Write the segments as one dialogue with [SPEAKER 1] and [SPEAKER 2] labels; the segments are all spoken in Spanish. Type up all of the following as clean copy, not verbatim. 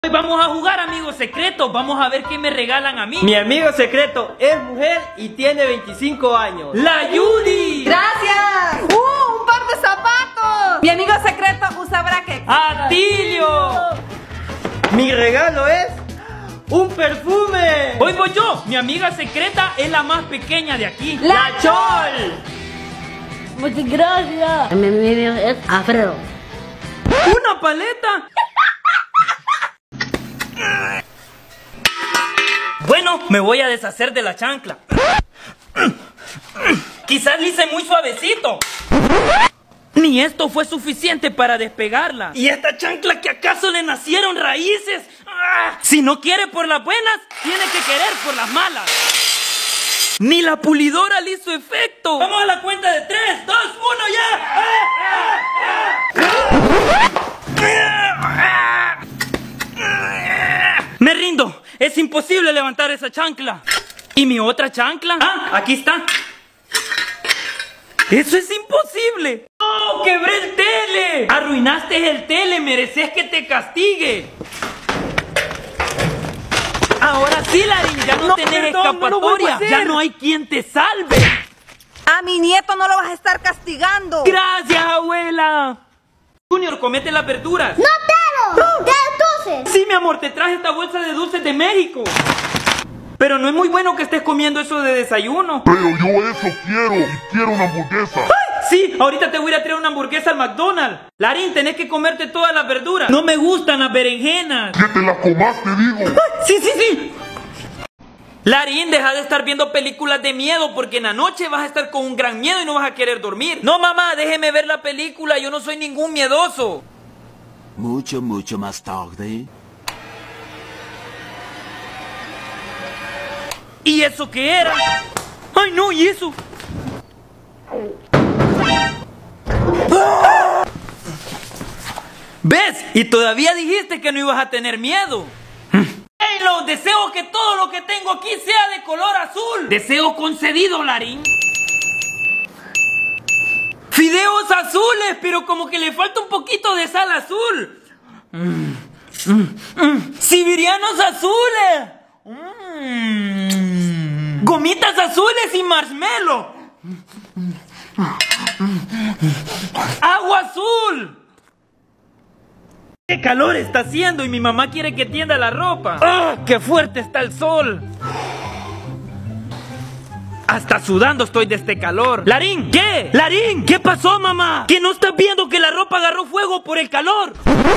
[SPEAKER 1] Hoy vamos a jugar amigos secretos, vamos a ver qué me regalan a mí.
[SPEAKER 2] Mi amigo secreto es mujer y tiene 25 años.
[SPEAKER 1] ¡La Judy!
[SPEAKER 3] ¡Gracias! ¡Un par de zapatos! Mi amigo secreto usa brackets.
[SPEAKER 1] ¡Atilio!
[SPEAKER 2] Mi regalo es un perfume.
[SPEAKER 1] Hoy voy yo, mi amiga secreta es la más pequeña de aquí.
[SPEAKER 3] ¡La
[SPEAKER 1] Chol!
[SPEAKER 4] Muchas gracias. Mi amigo es Alfredo.
[SPEAKER 1] ¿Una paleta? Bueno, me voy a deshacer de la chancla. Quizás le hice muy suavecito. Ni esto fue suficiente para despegarla. ¿Y esta chancla que acaso le nacieron raíces? ¡Ah! Si no quiere por las buenas, tiene que querer por las malas. Ni la pulidora le hizo efecto. Vamos a la cuenta de 3, 2, 1, ya. Me rindo. Es imposible levantar esa chancla. ¿Y mi otra chancla? Ah, aquí está. ¡Eso es imposible! ¡No! ¡Quebré el tele! ¡Arruinaste el tele! ¡Mereces que te castigue! Ahora sí, Larín, ya no tenés escapatoria. Ya no hay quien te salve.
[SPEAKER 3] A mi nieto no lo vas a estar castigando.
[SPEAKER 1] ¡Gracias, abuela! Junior, comete las verduras.
[SPEAKER 4] ¡No quiero! ¿Qué dulces?
[SPEAKER 1] Sí, mi amor, te traje esta bolsa de dulces de México. Pero no es muy bueno que estés comiendo eso de desayuno.
[SPEAKER 5] Pero yo eso quiero, y quiero una hamburguesa.
[SPEAKER 1] ¡Ay! Sí, ahorita te voy a ir a traer una hamburguesa al McDonald's. Larín, tenés que comerte todas las verduras. No me gustan las berenjenas.
[SPEAKER 5] Que te las comas, te digo.
[SPEAKER 1] ¡Ay! Sí, sí, sí. Larín, deja de estar viendo películas de miedo porque en la noche vas a estar con un gran miedo y no vas a querer dormir. No, mamá, déjeme ver la película, yo no soy ningún miedoso.
[SPEAKER 6] Mucho más tarde.
[SPEAKER 1] ¿Y eso qué era? ¡Ay, no! ¿Y eso? ¡Ah! ¿Ves? Y todavía dijiste que no ibas a tener miedo. Halo, deseo que todo lo que tengo aquí sea de color azul. Deseo concedido, Larín. Fideos azules, pero como que le falta un poquito de sal azul. Siberianos azules. Gomitas azules y marshmallow. Agua azul. ¡Qué calor está haciendo! Y mi mamá quiere que tienda la ropa. ¡Ah! ¡Qué fuerte está el sol! Hasta sudando estoy de este calor. ¡Larín! ¿Qué? ¡Larín! ¿Qué pasó, mamá? ¿Que no estás viendo que la ropa agarró fuego por el calor?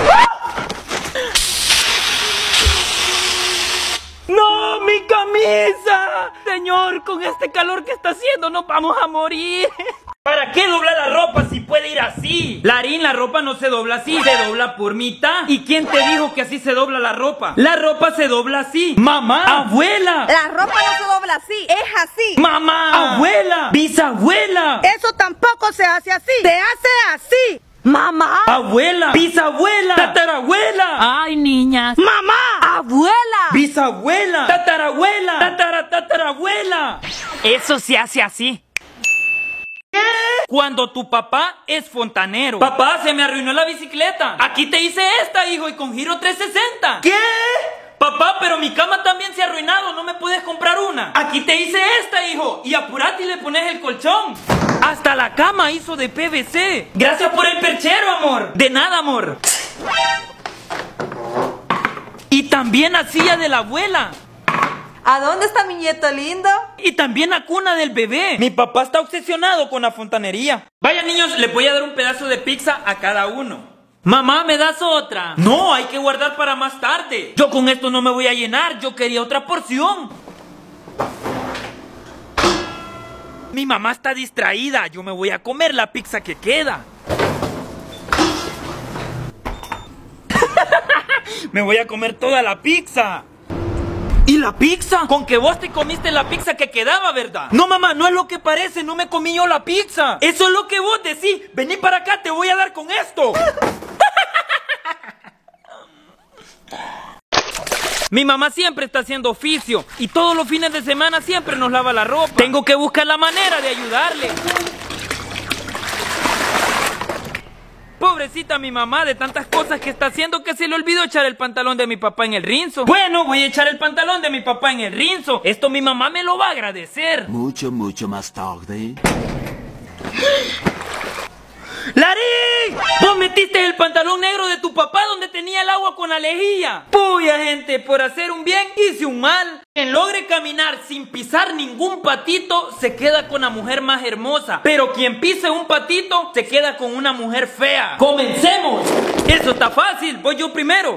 [SPEAKER 1] ¡No, mi camisa! Señor, con este calor que está haciendo nos vamos a morir. ¿Para qué doblar la ropa si puede ir así? Larín, la ropa no se dobla así, se dobla por mitad. ¿Y quién te dijo que así se dobla la ropa? La ropa se dobla así. ¡Mamá! ¡Abuela!
[SPEAKER 3] La ropa no se dobla así, es así.
[SPEAKER 1] ¡Mamá! ¡Abuela! ¡Bisabuela!
[SPEAKER 3] Eso tampoco se hace así. Se hace así. Mamá.
[SPEAKER 1] ¡Abuela! ¡Bisabuela! ¡Tatarabuela!
[SPEAKER 4] Ay, niñas.
[SPEAKER 3] Mamá. Abuela.
[SPEAKER 1] ¡Bisabuela! ¡Tatarabuela! ¡Tatarabuela!
[SPEAKER 4] Eso se hace así.
[SPEAKER 1] Cuando tu papá es fontanero. Papá, se me arruinó la bicicleta. Aquí te hice esta, hijo, y con giro 360. ¿Qué? Papá, pero mi cama también se ha arruinado, ¿no me puedes comprar una? Aquí te hice esta, hijo, y apurate y le pones el colchón. Hasta la cama hizo de PVC. Gracias por el perchero, amor. De nada, amor. Y también la silla de la abuela.
[SPEAKER 3] ¿A dónde está mi nieto lindo?
[SPEAKER 1] Y también la cuna del bebé. Mi papá está obsesionado con la fontanería. Vaya, niños, les voy a dar un pedazo de pizza a cada uno. Mamá, ¿me das otra? No, hay que guardar para más tarde. Yo con esto no me voy a llenar, yo quería otra porción. Mi mamá está distraída, yo me voy a comer la pizza que queda. Me voy a comer toda la pizza. ¿Y la pizza? Con que vos te comiste la pizza que quedaba, ¿verdad? No, mamá, no es lo que parece, no me comí yo la pizza. Eso es lo que vos decís. Vení para acá, te voy a dar con esto. Mi mamá siempre está haciendo oficio y todos los fines de semana siempre nos lava la ropa. Tengo que buscar la manera de ayudarle. Pobrecita mi mamá, de tantas cosas que está haciendo que se le olvidó echar el pantalón de mi papá en el rinzo. Bueno, voy a echar el pantalón de mi papá en el rinzo. Esto mi mamá me lo va a agradecer.
[SPEAKER 6] Mucho, mucho más tarde.
[SPEAKER 1] ¡Larín! Vos metiste el pantalón negro de tu papá donde tenía el agua con la lejía. Puya, gente, por hacer un bien hice un mal. Quien logre caminar sin pisar ningún patito se queda con la mujer más hermosa. Pero quien pise un patito se queda con una mujer fea. ¡Comencemos! Eso está fácil, voy yo primero.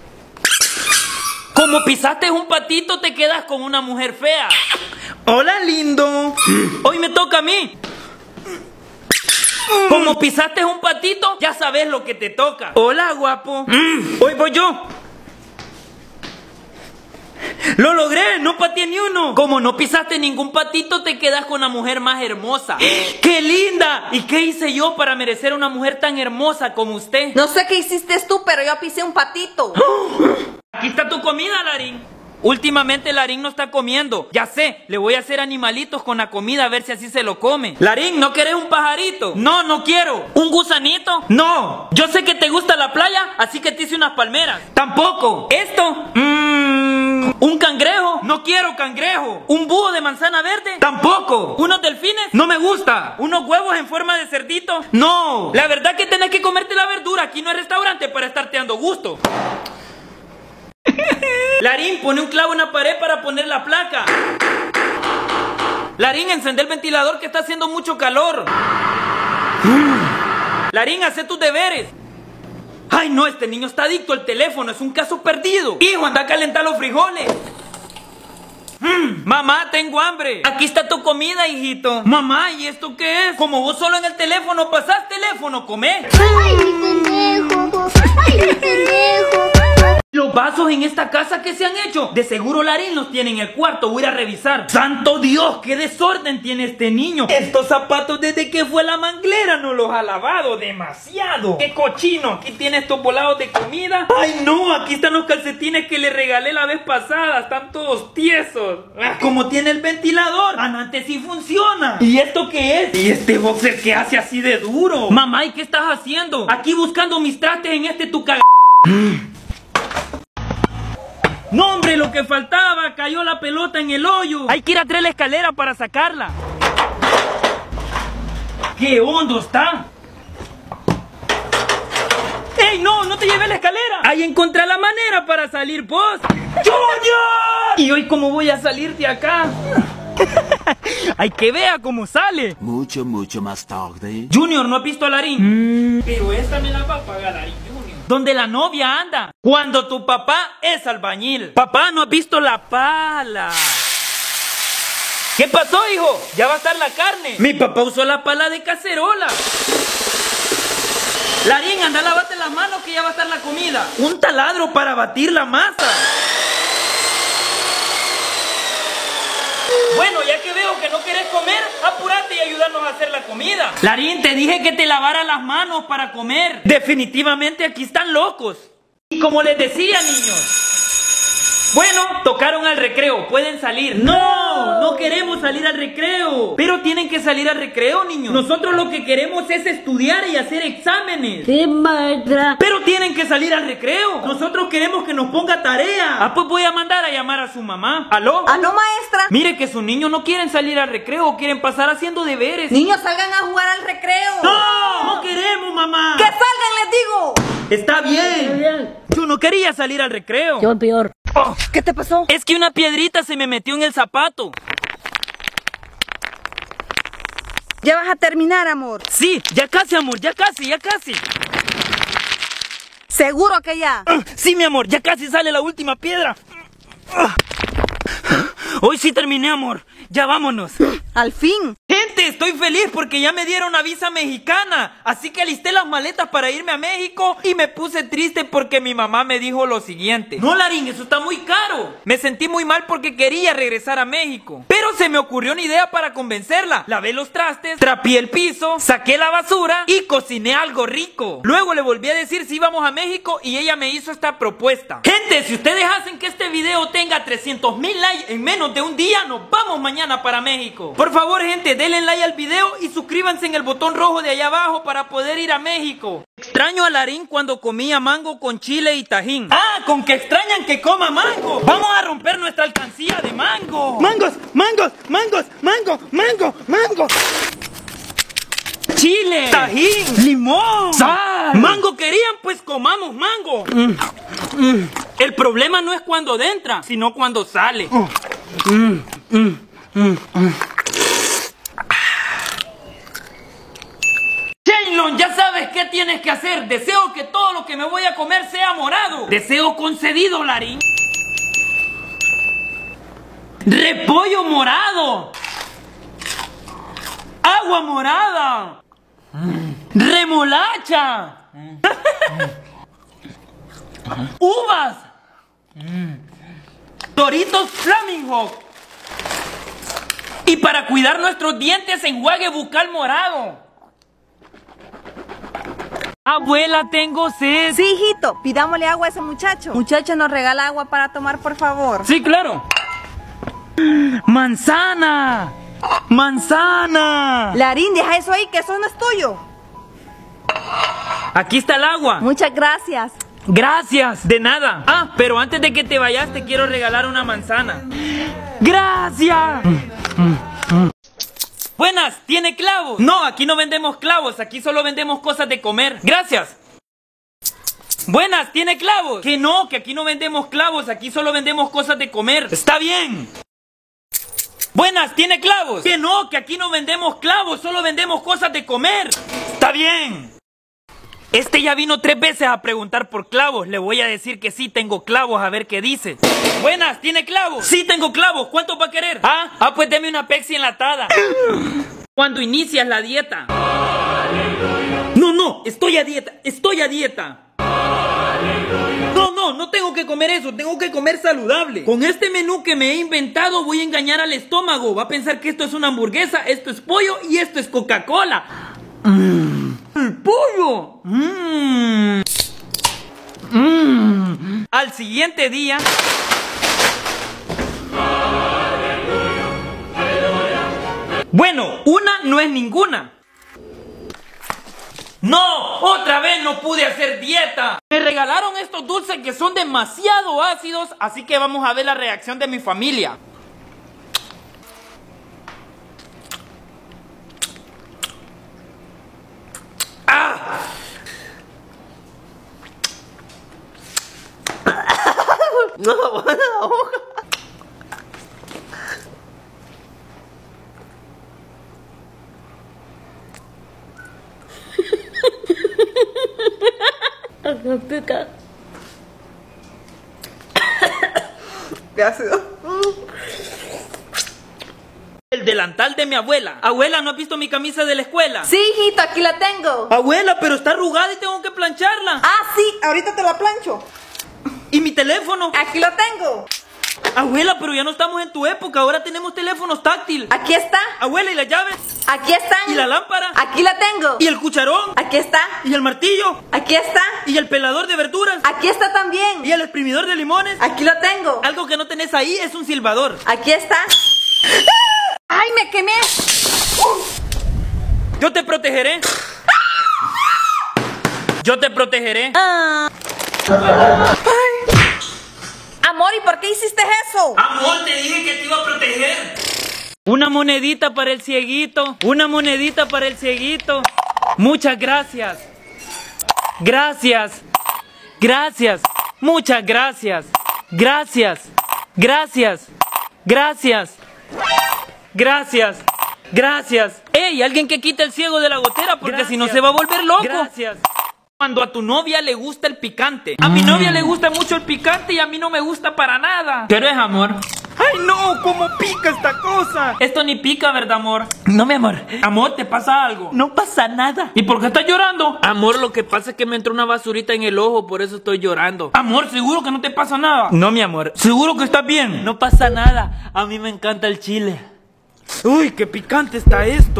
[SPEAKER 1] Como pisaste un patito te quedas con una mujer fea. Hola, lindo. Hoy me toca a mí. Como pisaste un patito, ya sabes lo que te toca. Hola, guapo. Hoy voy yo. Lo logré, no pateé ni uno. Como no pisaste ningún patito, te quedas con la mujer más hermosa. ¡Qué linda! ¿Y qué hice yo para merecer una mujer tan hermosa como usted?
[SPEAKER 3] No sé qué hiciste tú, pero yo pisé un patito.
[SPEAKER 1] Aquí está tu comida, Larín. Últimamente Larín no está comiendo. Ya sé, le voy a hacer animalitos con la comida a ver si así se lo come. Larín, ¿no querés un pajarito? No, no quiero. ¿Un gusanito? No. Yo sé que te gusta la playa, así que te hice unas palmeras. Tampoco. ¿Esto? ¿Un cangrejo? No quiero cangrejo. ¿Un búho de manzana verde? Tampoco. ¿Unos delfines? No me gusta. ¿Unos huevos en forma de cerdito? No. La verdad que tenés que comerte la verdura. Aquí no es restaurante para estarte dando gusto. Larín, pone un clavo en la pared para poner la placa. Larín, encende el ventilador que está haciendo mucho calor. Larín, hace tus deberes. Ay, no, este niño está adicto al teléfono, es un caso perdido. Hijo, anda a calentar los frijoles. Mamá, tengo hambre. Aquí está tu comida, hijito. Mamá, ¿y esto qué es? Como vos solo en el teléfono pasás teléfono, comé.
[SPEAKER 4] Ay, mi pendejo. Ay, mi pendejo.
[SPEAKER 1] Los vasos en esta casa, ¿qué se han hecho? De seguro Larín los tiene en el cuarto, voy a ir a revisar. ¡Santo Dios! ¡Qué desorden tiene este niño! Estos zapatos desde que fue la manglera no los ha lavado demasiado. ¡Qué cochino! Aquí tiene estos volados de comida. ¡Ay no! Aquí están los calcetines que le regalé la vez pasada. Están todos tiesos. Como tiene el ventilador. Antes sí funciona. ¿Y esto qué es? ¿Y este boxer que hace así de duro? Mamá, ¿y qué estás haciendo? Aquí buscando mis trastes en este tu caga... ¡No, hombre! Lo que faltaba, cayó la pelota en el hoyo. Hay que ir a traer la escalera para sacarla. ¡Qué hondo está! ¡Ey, no! ¡No te lleves la escalera! Ahí encontré la manera para salir, vos. ¡Junior! ¿Y hoy cómo voy a salir de acá? Hay que vea cómo sale.
[SPEAKER 6] Mucho, mucho más tarde.
[SPEAKER 1] Junior, ¿no has visto a Larín? Pero esta me la va a pagar Larín, Junior. ¿Dónde la novia anda? Cuando tu papá es albañil. Papá, ¿no has visto la pala? ¿Qué pasó, hijo? Ya va a estar la carne. Mi papá usó la pala de cacerola. Larín, anda, lávate las manos que ya va a estar la comida. Un taladro para batir la masa. Bueno, ya que veo que no querés comer, apúrate y ayúdanos a hacer la comida. Larín, te dije que te lavara las manos para comer. Definitivamente aquí están locos. Y como les decía, niños, bueno, tocaron al recreo, pueden salir. No, no queremos salir al recreo. Pero tienen que salir al recreo, niños. Nosotros lo que queremos es estudiar y hacer exámenes.
[SPEAKER 4] Sí, maestra.
[SPEAKER 1] Pero tienen que salir al recreo. Nosotros queremos que nos ponga tarea. Ah, pues voy a mandar a llamar a su mamá. ¿Aló?
[SPEAKER 3] ¿Aló, maestra?
[SPEAKER 1] Mire que sus niños no quieren salir al recreo, quieren pasar haciendo deberes.
[SPEAKER 3] Niños, salgan a jugar al recreo.
[SPEAKER 1] ¡No! ¡No queremos, mamá!
[SPEAKER 3] ¡Que salgan, les digo!
[SPEAKER 1] Está bien. Yo no quería salir al recreo.
[SPEAKER 4] Yo peor.
[SPEAKER 1] Oh,
[SPEAKER 3] ¿Qué te pasó?
[SPEAKER 1] es que una piedrita se me metió en el zapato.
[SPEAKER 3] Ya vas a terminar, amor.
[SPEAKER 1] Sí, ya casi, amor, ya casi, ya casi.
[SPEAKER 3] ¿Seguro que ya?
[SPEAKER 1] Sí, mi amor, ya casi sale la última piedra. Hoy sí terminé, amor. Ya vámonos.
[SPEAKER 3] Al fin.
[SPEAKER 1] Gente, estoy feliz porque ya me dieron una visa mexicana. Así que alisté las maletas para irme a México y me puse triste porque mi mamá me dijo lo siguiente. No, Larín, eso está muy caro. Me sentí muy mal porque quería regresar a México. Pero se me ocurrió una idea para convencerla. Lavé los trastes, trapié el piso, saqué la basura y cociné algo rico. Luego le volví a decir si íbamos a México y ella me hizo esta propuesta. Gente, si ustedes hacen que este video tenga 300,000 likes en menos de un día, nos vamos mañana mañana para México. Por favor, gente, denle like al video y suscríbanse en el botón rojo de allá abajo para poder ir a México. Extraño a Larín cuando comía mango con chile y tajín. ¡Ah! ¡Con que extrañan que coma mango! ¡Vamos a romper nuestra alcancía de mango! ¡Mangos! ¡Mangos! ¡Mangos! ¡Mango! ¡Mango! ¡Mango! Chile, tajín, limón, sal. Mango querían, pues comamos mango. El problema no es cuando entra, sino cuando sale. Shenlong, ya sabes qué tienes que hacer. Deseo que todo lo que me voy a comer sea morado. Deseo concedido, Larín. Repollo morado. Agua morada. Remolacha. Uvas. Doritos Flaming Hawk. Y para cuidar nuestros dientes, enjuague bucal morado. Abuela, tengo sed.
[SPEAKER 3] Sí, hijito, pidámosle agua a ese muchacho. Muchacho, ¿nos regala agua para tomar, por favor?
[SPEAKER 1] Sí, claro. Manzana. ¡Manzana!
[SPEAKER 3] Larín, deja eso ahí, que eso no es tuyo.
[SPEAKER 1] Aquí está el agua.
[SPEAKER 3] Muchas gracias.
[SPEAKER 1] Gracias, de nada. Ah, pero antes de que te vayas te quiero regalar una manzana. ¡Gracias! Buenas, ¿tiene clavos? No, aquí no vendemos clavos, aquí solo vendemos cosas de comer. Gracias. Buenas, ¿tiene clavos? Que no, que aquí no vendemos clavos, aquí solo vendemos cosas de comer. Está bien. Buenas, ¿tiene clavos? Que no, que aquí no vendemos clavos, solo vendemos cosas de comer. Está bien. Este ya vino 3 veces a preguntar por clavos. Le voy a decir que sí tengo clavos, a ver qué dice. Buenas, ¿tiene clavos? Sí tengo clavos, ¿cuántos va a querer? Pues deme una Pepsi enlatada. ¿Cuándo inicias la dieta? No, estoy a dieta. No tengo que comer eso, tengo que comer saludable. Con este menú que me he inventado voy a engañar al estómago. Va a pensar que esto es una hamburguesa, esto es pollo y esto es Coca-Cola. ¡El pollo! Al siguiente día... Bueno, una no es ninguna. ¡No! ¡Otra vez no pude hacer dieta! Me regalaron estos dulces que son demasiado ácidos, así que vamos a ver la reacción de mi familia. ¡Ah!
[SPEAKER 2] No, buena hoja.
[SPEAKER 4] Pica.
[SPEAKER 3] ¿Qué ha sido?
[SPEAKER 1] El delantal de mi abuela. Abuela, ¿no has visto mi camisa de la escuela?
[SPEAKER 3] Sí, hijito, aquí la tengo.
[SPEAKER 1] Abuela, pero está arrugada y tengo que plancharla.
[SPEAKER 3] Sí, ahorita te la plancho.
[SPEAKER 1] ¿Y mi teléfono?
[SPEAKER 3] Aquí lo tengo.
[SPEAKER 1] Abuela, pero ya no estamos en tu época, ahora tenemos teléfonos táctiles.
[SPEAKER 3] Aquí está.
[SPEAKER 1] Abuela, ¿y las llaves?
[SPEAKER 3] Aquí están.
[SPEAKER 1] ¿Y la lámpara?
[SPEAKER 3] Aquí la tengo.
[SPEAKER 1] ¿Y el cucharón?
[SPEAKER 3] Aquí está.
[SPEAKER 1] ¿Y el martillo?
[SPEAKER 3] Aquí está.
[SPEAKER 1] ¿Y el pelador de verduras?
[SPEAKER 3] Aquí está también.
[SPEAKER 1] ¿Y el exprimidor de limones?
[SPEAKER 3] Aquí lo tengo.
[SPEAKER 1] Algo que no tenés ahí es un silbador.
[SPEAKER 3] Aquí está. ¡Ay, me quemé!
[SPEAKER 1] Yo te protegeré. Yo te protegeré.
[SPEAKER 3] Amor, ¿y por qué hiciste eso?
[SPEAKER 1] Amor, te dije que te iba a proteger. Una monedita para el cieguito. Una monedita para el cieguito. Muchas gracias. Gracias. Gracias. Muchas gracias. Gracias. Gracias. Gracias. Gracias. Gracias. ¡Ey! Alguien que quite el ciego de la gotera porque si no se va a volver loco. Gracias. Cuando a tu novia le gusta el picante. A mi novia le gusta mucho el picante y a mí no me gusta para nada. ¿Pero es amor? ¡Ay no! ¿Cómo pica esta cosa? Esto ni pica, ¿verdad, amor? No, mi amor. Amor, ¿te pasa algo? No pasa nada. ¿Y por qué estás llorando? Amor, lo que pasa es que me entró una basurita en el ojo, por eso estoy llorando. Amor, ¿seguro que no te pasa nada? No, mi amor. ¿Seguro que estás bien? No pasa nada. A mí me encanta el chile. Uy, qué picante está esto.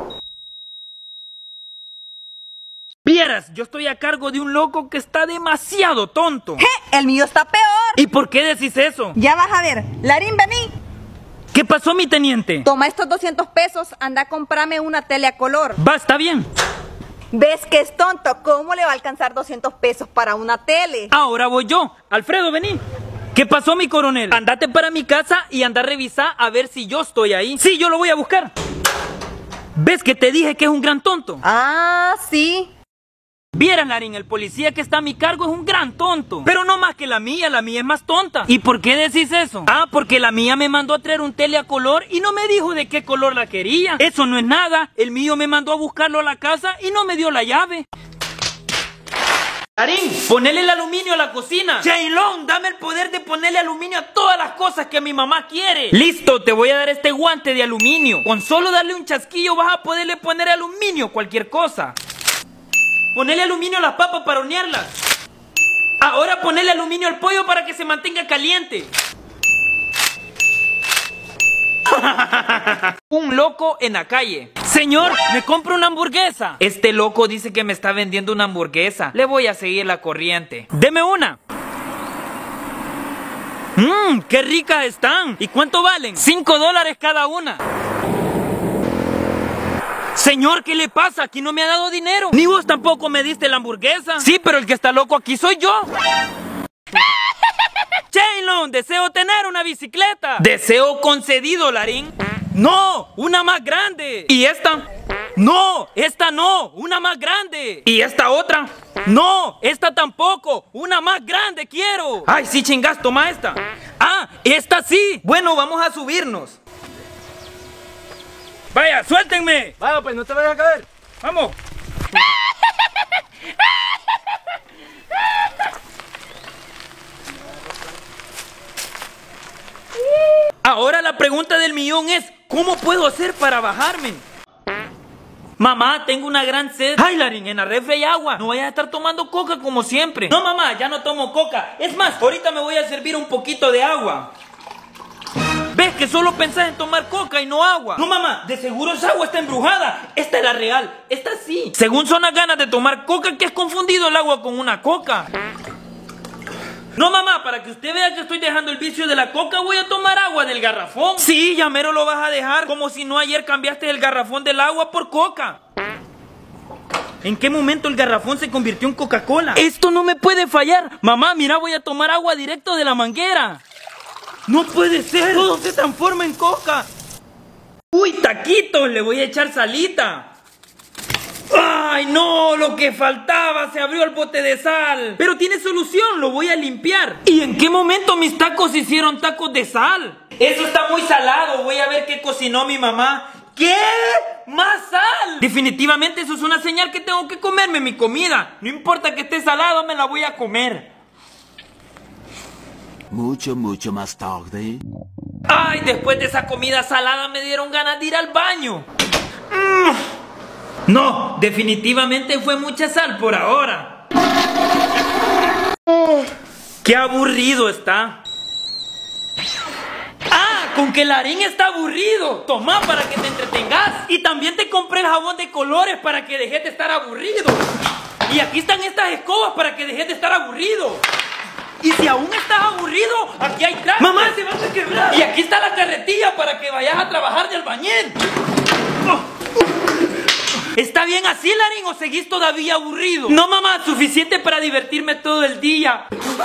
[SPEAKER 1] Vieras, yo estoy a cargo de un loco que está demasiado tonto.
[SPEAKER 3] El mío está peor.
[SPEAKER 1] ¿Y por qué decís eso?
[SPEAKER 3] Ya vas a ver. Larín, vení.
[SPEAKER 1] ¿Qué pasó, mi teniente?
[SPEAKER 3] Toma estos 200 pesos, anda a comprarme una tele a color.
[SPEAKER 1] Va, está bien.
[SPEAKER 3] ¿Ves que es tonto? ¿Cómo le va a alcanzar 200 pesos para una tele?
[SPEAKER 1] Ahora voy yo. Alfredo, vení. ¿Qué pasó, mi coronel? Andate para mi casa y anda a revisar a ver si yo estoy ahí. Sí, yo lo voy a buscar. ¿Ves que te dije que es un gran tonto?
[SPEAKER 3] Ah, sí.
[SPEAKER 1] Vieran, Larín, el policía que está a mi cargo es un gran tonto. Pero no más que la mía es más tonta. ¿Y por qué decís eso? Ah, porque la mía me mandó a traer un tele a color y no me dijo de qué color la quería. Eso no es nada. El mío me mandó a buscarlo a la casa y no me dio la llave. Larín, ponele el aluminio a la cocina. Jaylon, dame el poder de ponerle aluminio a todas las cosas que mi mamá quiere. Listo, te voy a dar este guante de aluminio. Con solo darle un chasquillo vas a poderle poner aluminio a cualquier cosa. Ponele aluminio a las papas para hornearlas. Ahora ponele aluminio al pollo para que se mantenga caliente. Un loco en la calle. Señor, me compro una hamburguesa. Este loco dice que me está vendiendo una hamburguesa. Le voy a seguir la corriente. Deme una. ¡Qué ricas están! ¿Y cuánto valen? $5 cada una. Señor, ¿qué le pasa? Aquí no me ha dado dinero. Ni vos tampoco me diste la hamburguesa. Sí, pero el que está loco aquí soy yo. Jaylon, deseo tener una bicicleta. Deseo concedido, Larín. No, una más grande. ¿Y esta? No, esta no, una más grande. ¿Y esta otra? No, esta tampoco, una más grande quiero. Ay, sí, chingas, toma esta. Ah, esta sí. Bueno, vamos a subirnos. Vaya, suéltenme.
[SPEAKER 2] Vaya, pues no te vayas a caer.
[SPEAKER 1] Vamos. Ahora la pregunta del millón es, ¿cómo puedo hacer para bajarme? Mamá, tengo una gran sed. Ay, Larín, en la refri hay agua. No vayas a estar tomando coca como siempre. No, mamá, ya no tomo coca. Es más, ahorita me voy a servir un poquito de agua. ¿Ves que solo pensás en tomar coca y no agua? No, mamá, de seguro esa agua está embrujada. Esta es la real, esta sí. Según son las ganas de tomar coca que has confundido el agua con una coca. No, mamá, para que usted vea que estoy dejando el vicio de la coca, voy a tomar agua del garrafón. Sí, ya mero lo vas a dejar, como si no ayer cambiaste el garrafón del agua por coca. ¿En qué momento el garrafón se convirtió en Coca-Cola? Esto no me puede fallar. Mamá, mira, voy a tomar agua directo de la manguera. ¡No puede ser! ¡Todo se transforma en coca! ¡Uy, taquitos! Le voy a echar salita. ¡Ay, no! Lo que faltaba, se abrió el bote de sal. Pero tiene solución, lo voy a limpiar. ¿Y en qué momento mis tacos hicieron tacos de sal? Eso está muy salado, voy a ver qué cocinó mi mamá. ¿Qué? ¡Más sal! Definitivamente eso es una señal que tengo que comerme mi comida. No importa que esté salado, me la voy a comer.
[SPEAKER 6] Mucho más tarde.
[SPEAKER 1] Ay, después de esa comida salada me dieron ganas de ir al baño. No, definitivamente fue mucha sal por ahora. Qué aburrido está. Ah, con que Larín está aburrido. Toma para que te entretengas. Y también te compré el jabón de colores para que dejes de estar aburrido. Y aquí están estas escobas para que dejes de estar aburrido. Y si aún estás aburrido, aquí hay trapo. ¡Mamá, se vas a quebrar! Y aquí está la carretilla para que vayas a trabajar de albañil. ¿Está bien así, Larín, o seguís todavía aburrido? No, mamá, suficiente para divertirme todo el día.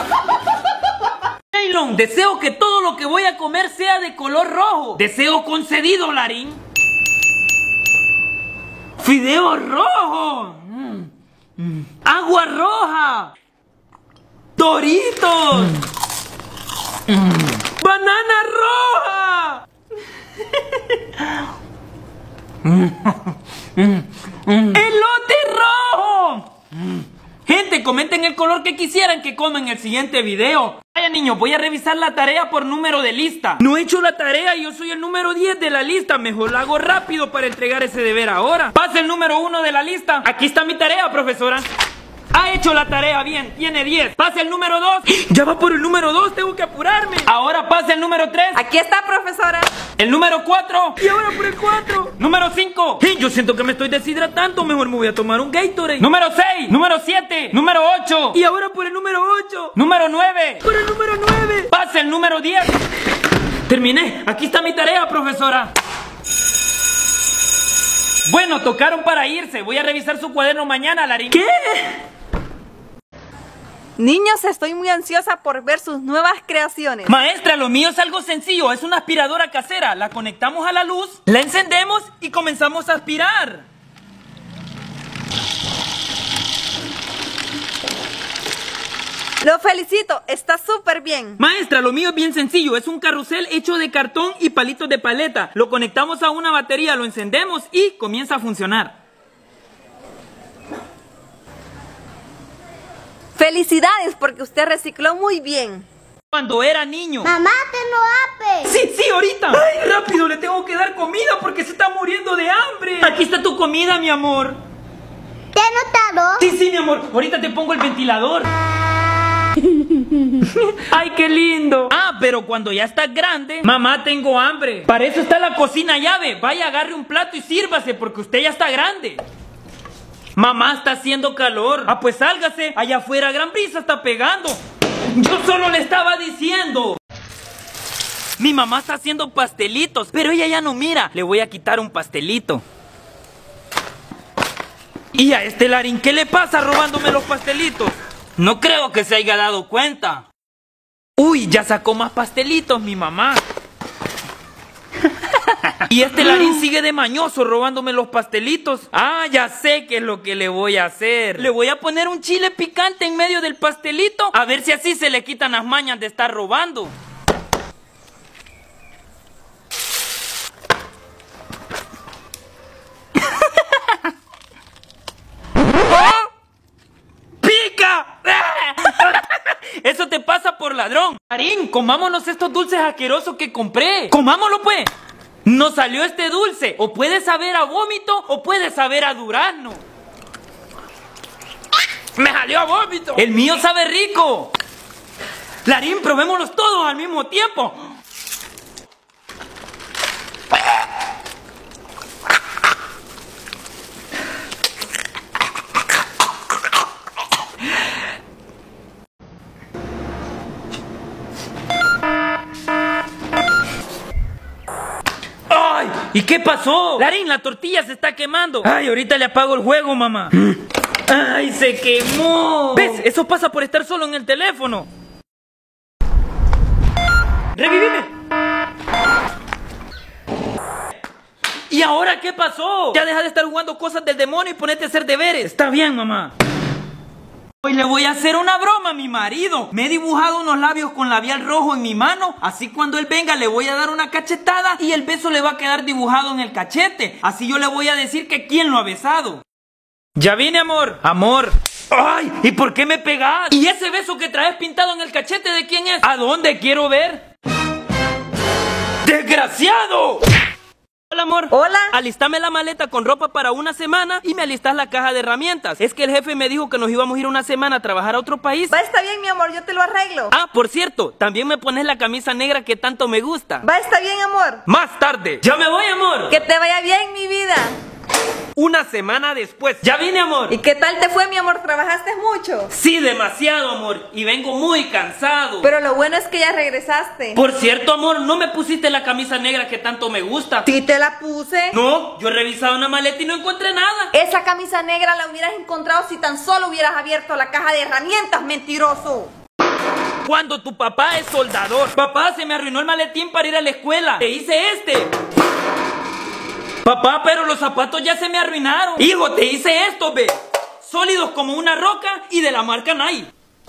[SPEAKER 1] Jaylon, deseo que todo lo que voy a comer sea de color rojo. Deseo concedido, Larín. ¡Fideo rojo! ¡Agua roja! ¡Doritos! ¡Banana roja! ¡Elote rojo! Gente, comenten el color que quisieran que coma en el siguiente video. Vaya, niños, voy a revisar la tarea por número de lista. No he hecho la tarea y yo soy el número 10 de la lista. Mejor la hago rápido para entregar ese deber ahora. Pase el número 1 de la lista. Aquí está mi tarea, profesora. Ha hecho la tarea bien, tiene 10. Pase el número 2. Ya va por el número 2, tengo que apurarme. Ahora pase el número 3.
[SPEAKER 3] Aquí está, profesora.
[SPEAKER 1] El número 4. Y ahora por el 4. Número 5. Yo siento que me estoy deshidratando. Mejor me voy a tomar un Gatorade. Número 6. Número 7. Número 8. Y ahora por el número 8. Número 9. Por el número 9. Pase el número 10. Terminé. Aquí está mi tarea, profesora. Bueno, tocaron para irse. Voy a revisar su cuaderno mañana, Larín. ¿Qué?
[SPEAKER 3] Niños, estoy muy ansiosa por ver sus nuevas creaciones.
[SPEAKER 1] Maestra, lo mío es algo sencillo. Es una aspiradora casera. La conectamos a la luz, la encendemos y comenzamos a aspirar.
[SPEAKER 3] Lo felicito, está súper bien.
[SPEAKER 1] Maestra, lo mío es bien sencillo. Es un carrusel hecho de cartón y palitos de paleta. Lo conectamos a una batería, lo encendemos y comienza a funcionar.
[SPEAKER 3] Felicidades, porque usted recicló muy bien.
[SPEAKER 1] Cuando era niño.
[SPEAKER 4] Mamá, te no apes.
[SPEAKER 1] Sí, sí, ahorita. Ay, rápido, le tengo que dar comida porque se está muriendo de hambre. Aquí está tu comida, mi amor.
[SPEAKER 4] ¿Te he notado?
[SPEAKER 1] Sí, sí, mi amor. Ahorita te pongo el ventilador. Ay, qué lindo. Ah, pero cuando ya estás grande. Mamá, tengo hambre. Para eso está la cocina llave. Vaya, agarre un plato y sírvase porque usted ya está grande. Mamá, está haciendo calor. Ah, pues sálgase. Allá afuera gran brisa está pegando. Yo solo le estaba diciendo. Mi mamá está haciendo pastelitos, pero ella ya no mira. Le voy a quitar un pastelito. Y a este Larín, ¿qué le pasa robándome los pastelitos? No creo que se haya dado cuenta. Uy, ya sacó más pastelitos mi mamá. Y este Larín sigue de mañoso robándome los pastelitos. Ah, ya sé qué es lo que le voy a hacer. Le voy a poner un chile picante en medio del pastelito. A ver si así se le quitan las mañas de estar robando. ¡Oh! ¡Pica! Eso te pasa por ladrón. Larín, comámonos estos dulces asquerosos que compré. Comámoslo pues. Nos salió este dulce. O puede saber a vómito o puede saber a durazno. ¡Me salió a vómito! El mío sabe rico. Larín, probémoslos todos al mismo tiempo. ¡Ay! ¿Y qué pasó? Larín, la tortilla se está quemando. Ay, ahorita le apago el juego, mamá. ¡Ay, se quemó! ¿Ves? Eso pasa por estar solo en el teléfono. ¡Revíveme! ¿Y ahora qué pasó? Ya deja de estar jugando cosas del demonio y ponete a hacer deberes. Está bien, mamá. Hoy le voy a hacer una broma a mi marido. Me he dibujado unos labios con labial rojo en mi mano. Así cuando él venga le voy a dar una cachetada y el beso le va a quedar dibujado en el cachete. Así yo le voy a decir que quién lo ha besado. Ya vine, amor. Amor. ¡Ay! ¿Y por qué me pegas? ¿Y ese beso que traes pintado en el cachete de quién es? ¿A dónde quiero ver? ¡Desgraciado! Hola, amor.
[SPEAKER 3] Hola.
[SPEAKER 1] Alistame la maleta con ropa para una semana y me alistas la caja de herramientas. Es que el jefe me dijo que nos íbamos a ir una semana a trabajar a otro país.
[SPEAKER 3] Va, está bien, mi amor, yo te lo arreglo.
[SPEAKER 1] Ah, por cierto, también me pones la camisa negra que tanto me gusta.
[SPEAKER 3] Va, está bien, amor.
[SPEAKER 1] Más tarde. Ya me voy, amor.
[SPEAKER 3] Que te vaya bien, mi vida.
[SPEAKER 1] Una semana después. Ya vine, amor.
[SPEAKER 3] ¿Y qué tal te fue, mi amor? ¿Trabajaste mucho?
[SPEAKER 1] Sí, demasiado, amor. Y vengo muy cansado.
[SPEAKER 3] Pero lo bueno es que ya regresaste.
[SPEAKER 1] Por cierto, amor, ¿no me pusiste la camisa negra que tanto me gusta?
[SPEAKER 3] Sí te la puse.
[SPEAKER 1] No, yo he revisado una maleta y no encontré nada.
[SPEAKER 3] Esa camisa negra la hubieras encontrado si tan solo hubieras abierto la caja de herramientas, mentiroso.
[SPEAKER 1] Cuando tu papá es soldador. Papá, se me arruinó el maletín para ir a la escuela. Te hice este. Papá, pero los zapatos ya se me arruinaron. Hijo, te hice esto, ve. Sólidos como una roca y de la marca Nike.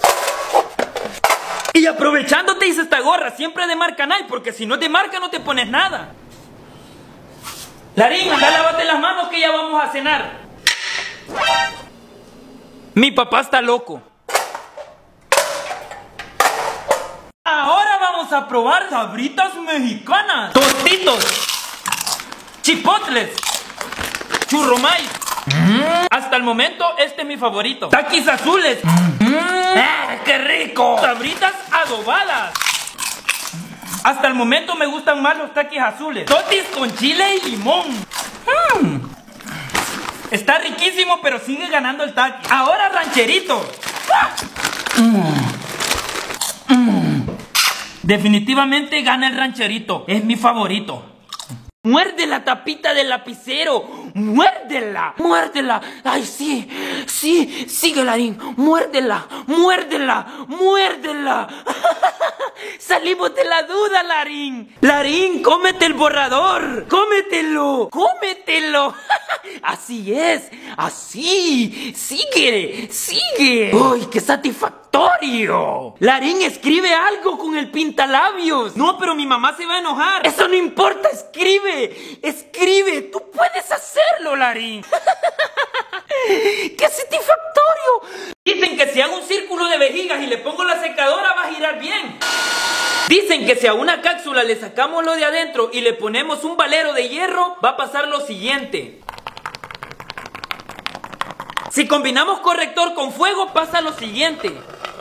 [SPEAKER 1] Y aprovechando te hice esta gorra, siempre de marca Nike, porque si no es de marca no te pones nada. Larín, anda, lávate las manos que ya vamos a cenar. Mi papá está loco. Ahora vamos a probar sabritas mexicanas. Tostitos. Chipotles, churro maíz. Hasta el momento este es mi favorito. Taquis azules. ¡Qué rico! Sabritas adobadas. Hasta el momento me gustan más los taquis azules. Totis con chile y limón. Está riquísimo, pero sigue ganando el taqui. Ahora rancherito. Definitivamente gana el rancherito. Es mi favorito. Muerde la tapita del lapicero. Muérdela. Muérdela. Ay, sí. Sí. Sigue, Larín. Muérdela. Muérdela. Muérdela. Salimos de la duda, Larín. Larín, cómete el borrador. Cómetelo. Cómetelo. Así es. Así. Sigue. Sigue. Uy, qué satisfactorio. Larín, escribe algo con el pintalabios. No, pero mi mamá se va a enojar. Eso no importa. Escribe. Escribe. Tú puedes hacerlo, Larín. ¡Qué satisfactorio! Dicen que si hago un círculo de vejigas y le pongo la secadora va a girar bien. Dicen que si a una cápsula le sacamos lo de adentro y le ponemos un valero de hierro, va a pasar lo siguiente. Si combinamos corrector con fuego, pasa lo siguiente.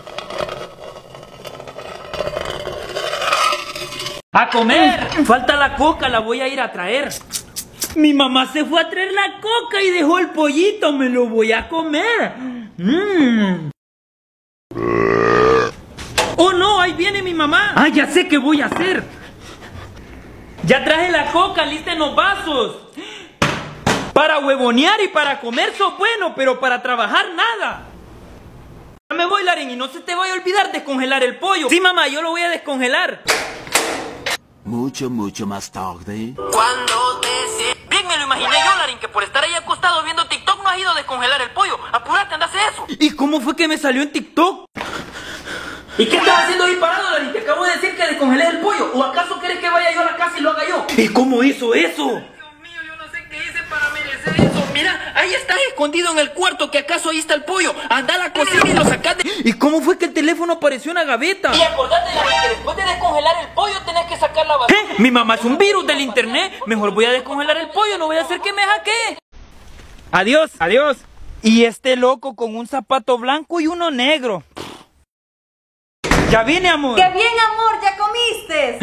[SPEAKER 1] ¡A comer! Falta la coca, la voy a ir a traer. Mi mamá se fue a traer la coca y dejó el pollito, me lo voy a comer. ¡Oh no! Ahí viene mi mamá. ¡Ah, ya sé qué voy a hacer! Ya traje la coca, lista en los vasos. Para huevonear y para comer sos bueno, pero para trabajar nada. Ya me voy, Larín, y no se te vaya a olvidar descongelar el pollo. Sí, mamá, yo lo voy a descongelar.
[SPEAKER 6] Mucho más tarde.
[SPEAKER 1] Cuando bien me lo imaginé yo, Larín, que por estar ahí acostado viendo TikTok no has ido a descongelar el pollo. Apúrate, anda a hacer eso. ¿Y cómo fue que me salió en TikTok? ¿Y qué estás haciendo ahí parado, Larín? Te acabo de decir que descongelé el pollo. ¿O acaso quieres que vaya yo a la casa y lo haga yo? ¿Y cómo hizo eso? Dios mío, yo no sé qué hice para merecer eso. Mira, ahí estás escondido en el cuarto, que acaso ahí está el pollo. Anda a la cocina y lo sacás de... ¿Y cómo fue que el teléfono apareció en la gaveta? Y acordate, Larín, que después de descongelar el pollo tenés que sacar la basura. ¿Qué? Mi mamá es un virus del internet. Mejor voy a descongelar el pollo, no voy a hacer que me hackee. Adiós, adiós. Y este loco con un zapato blanco y uno negro. Ya vine, amor.
[SPEAKER 3] ¡Qué bien, amor! ¿Ya comiste?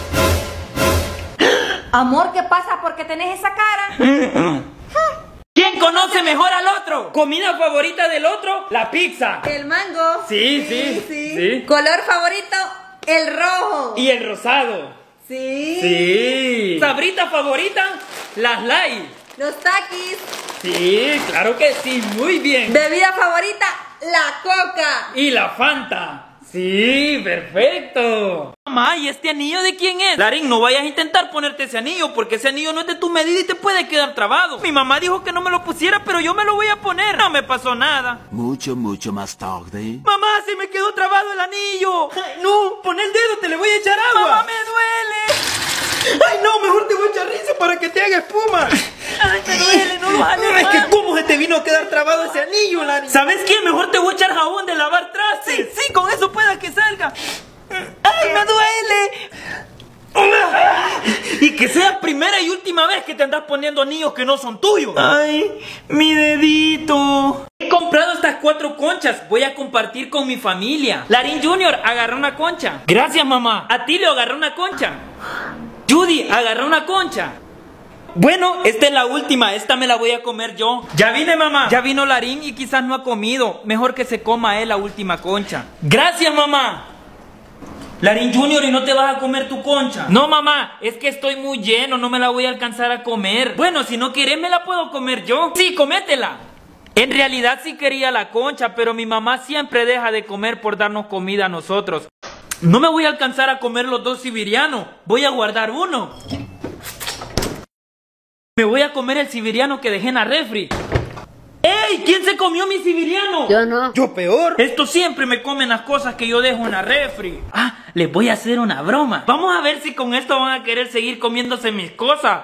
[SPEAKER 3] Amor, ¿qué pasa? ¿Por qué tenés esa cara?
[SPEAKER 1] ¿Quién conoce mejor al otro? ¿Comida favorita del otro? La pizza.
[SPEAKER 3] El mango.
[SPEAKER 1] Sí.
[SPEAKER 3] ¿Color favorito? El rojo.
[SPEAKER 1] ¿Y el rosado? Sí. ¿Sabrita favorita? Las light.
[SPEAKER 3] Los taquis.
[SPEAKER 1] Sí, claro que sí, muy bien.
[SPEAKER 3] ¿Bebida favorita? La coca.
[SPEAKER 1] ¿Y la Fanta? Sí, perfecto. Mamá, ¿y este anillo de quién es? Larín, no vayas a intentar ponerte ese anillo, porque ese anillo no es de tu medida y te puede quedar trabado. Mi mamá dijo que no me lo pusiera, pero yo me lo voy a poner. No me pasó nada.
[SPEAKER 6] Mucho más tarde.
[SPEAKER 1] Mamá, se me quedó trabado el anillo. Ay, no, pon el dedo, te le voy a echar agua. Mamá, me duele. Ay, no, mejor te voy a echar risa para que te haga espuma. Ay, me duele, no lo jales. Es que cómo se te vino a quedar trabado ese anillo, Larín. ¿Sabes qué? Mejor te voy a echar jabón de lavar trastes. Sí, con eso pueda que salga. ¡Ay, me duele! Y que sea primera y última vez que te andas poniendo anillos que no son tuyos. ¡Ay, mi dedito! He comprado estas 4 conchas. Voy a compartir con mi familia. Larín Junior, agarra una concha. Gracias, mamá. Atilio, agarra una concha. Judy, agarra una concha. Bueno, esta es la última, esta me la voy a comer yo. Ya vine, mamá. Ya vino Larín y quizás no ha comido. Mejor que se coma él la última concha. Gracias, mamá. Larín Junior, ¿y no te vas a comer tu concha? No, mamá, es que estoy muy lleno, no me la voy a alcanzar a comer. Bueno, si no quieres me la puedo comer yo. Sí, cométela. En realidad sí quería la concha, pero mi mamá siempre deja de comer por darnos comida a nosotros. No me voy a alcanzar a comer los 2 siberianos. Voy a guardar uno. Me voy a comer el siberiano que dejé en la refri. ¡Ey! ¿Quién se comió mi siberiano?
[SPEAKER 4] Yo no.
[SPEAKER 1] Yo peor. Estos siempre me comen las cosas que yo dejo en la refri. Ah, les voy a hacer una broma. Vamos a ver si con esto van a querer seguir comiéndose mis cosas.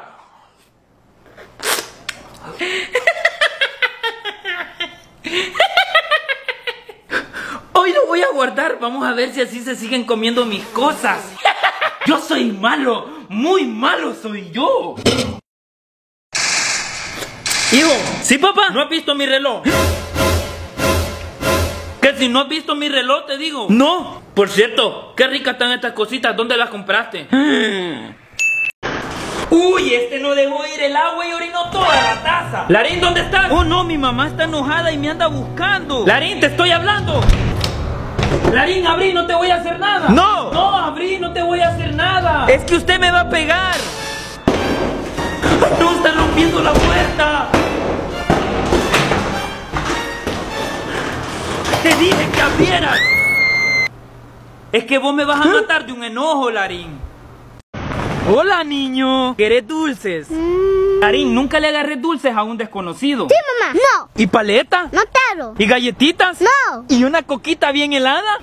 [SPEAKER 1] Hoy lo voy a guardar. Vamos a ver si así se siguen comiendo mis cosas. Yo soy malo. Muy malo soy yo. Hijo, ¿sí, papá? ¿No has visto mi reloj? ¿Que si no has visto mi reloj, te digo? No. Por cierto, qué ricas están estas cositas. ¿Dónde las compraste? Uy, este no dejó ir el agua y orinó toda la taza. Larín, ¿dónde estás? Oh, no, mi mamá está enojada y me anda buscando. Larín, te estoy hablando. Larín, abrí, no te voy a hacer nada. No. No, abrí, no te Es que usted me va a pegar. No, está rompiendo la puerta. Te dije que abrieras. Es que vos me vas a matar de un enojo, Larín. Hola, niño. ¿Querés dulces? Larín, nunca le agarré dulces a un desconocido.
[SPEAKER 4] Sí, mamá. No.
[SPEAKER 1] ¿Y paleta?
[SPEAKER 4] No quiero.
[SPEAKER 1] ¿Y galletitas?
[SPEAKER 4] No.
[SPEAKER 1] ¿Y una coquita bien helada?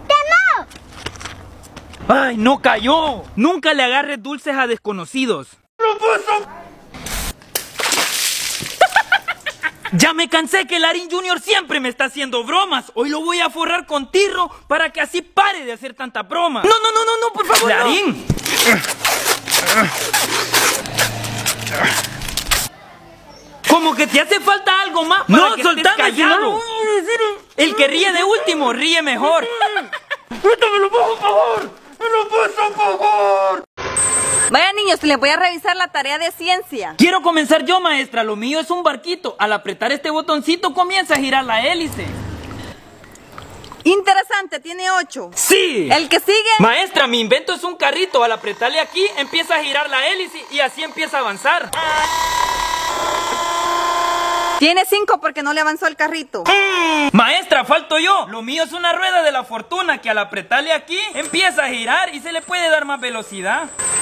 [SPEAKER 4] No.
[SPEAKER 1] ¡Ay, no cayó! Nunca le agarres dulces a desconocidos. Ya me cansé que Larín Jr. siempre me está haciendo bromas. Hoy lo voy a forrar con tirro para que así pare de hacer tanta broma. No, por favor. Larín. Como que te hace falta algo más para que estés callado. El que ríe de último ríe mejor. ¡Métamelo, por favor! ¡Me lo pasa, por favor!
[SPEAKER 3] Vaya, niños, les voy a revisar la tarea de ciencia.
[SPEAKER 1] Quiero comenzar yo, maestra. Lo mío es un barquito. Al apretar este botoncito comienza a girar la hélice.
[SPEAKER 3] Interesante, tiene 8.
[SPEAKER 1] ¡Sí!
[SPEAKER 3] El que sigue.
[SPEAKER 1] Maestra, mi invento es un carrito. Al apretarle aquí empieza a girar la hélice y así empieza a avanzar.
[SPEAKER 3] Tiene 5 porque no le avanzó el carrito.
[SPEAKER 1] Maestra, falto yo. Lo mío es una rueda de la fortuna que al apretarle aquí empieza a girar y se le puede dar más velocidad.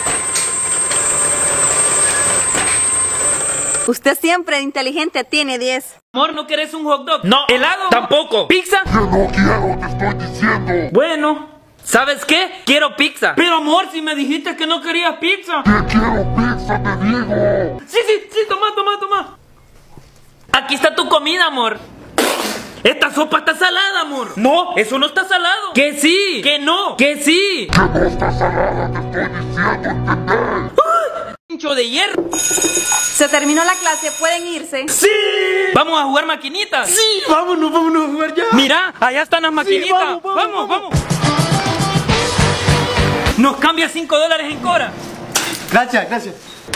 [SPEAKER 3] Usted siempre inteligente, tiene 10.
[SPEAKER 1] Amor, ¿no querés un hot dog? No. ¿Helado? Tampoco. ¿Pizza?
[SPEAKER 5] Que no quiero, te estoy diciendo.
[SPEAKER 1] Bueno, ¿sabes qué? Quiero pizza. Pero amor, si me dijiste que no querías pizza.
[SPEAKER 5] Que quiero pizza, te digo.
[SPEAKER 1] Sí, toma. Aquí está tu comida, amor. Esta sopa está salada, amor. No, eso no está salado. Que sí, que no, que sí.
[SPEAKER 5] Que no está salada, te estoy diciendo, ¿entendés?
[SPEAKER 1] Pincho de hierro.
[SPEAKER 3] Se terminó la clase, pueden irse.
[SPEAKER 1] ¡Sí! ¿Vamos a jugar maquinitas?
[SPEAKER 2] Sí, vámonos a jugar ya.
[SPEAKER 1] Mira, allá están las maquinitas.
[SPEAKER 2] Sí, vamos.
[SPEAKER 1] Nos cambia $5 en Cora.
[SPEAKER 2] Gracias.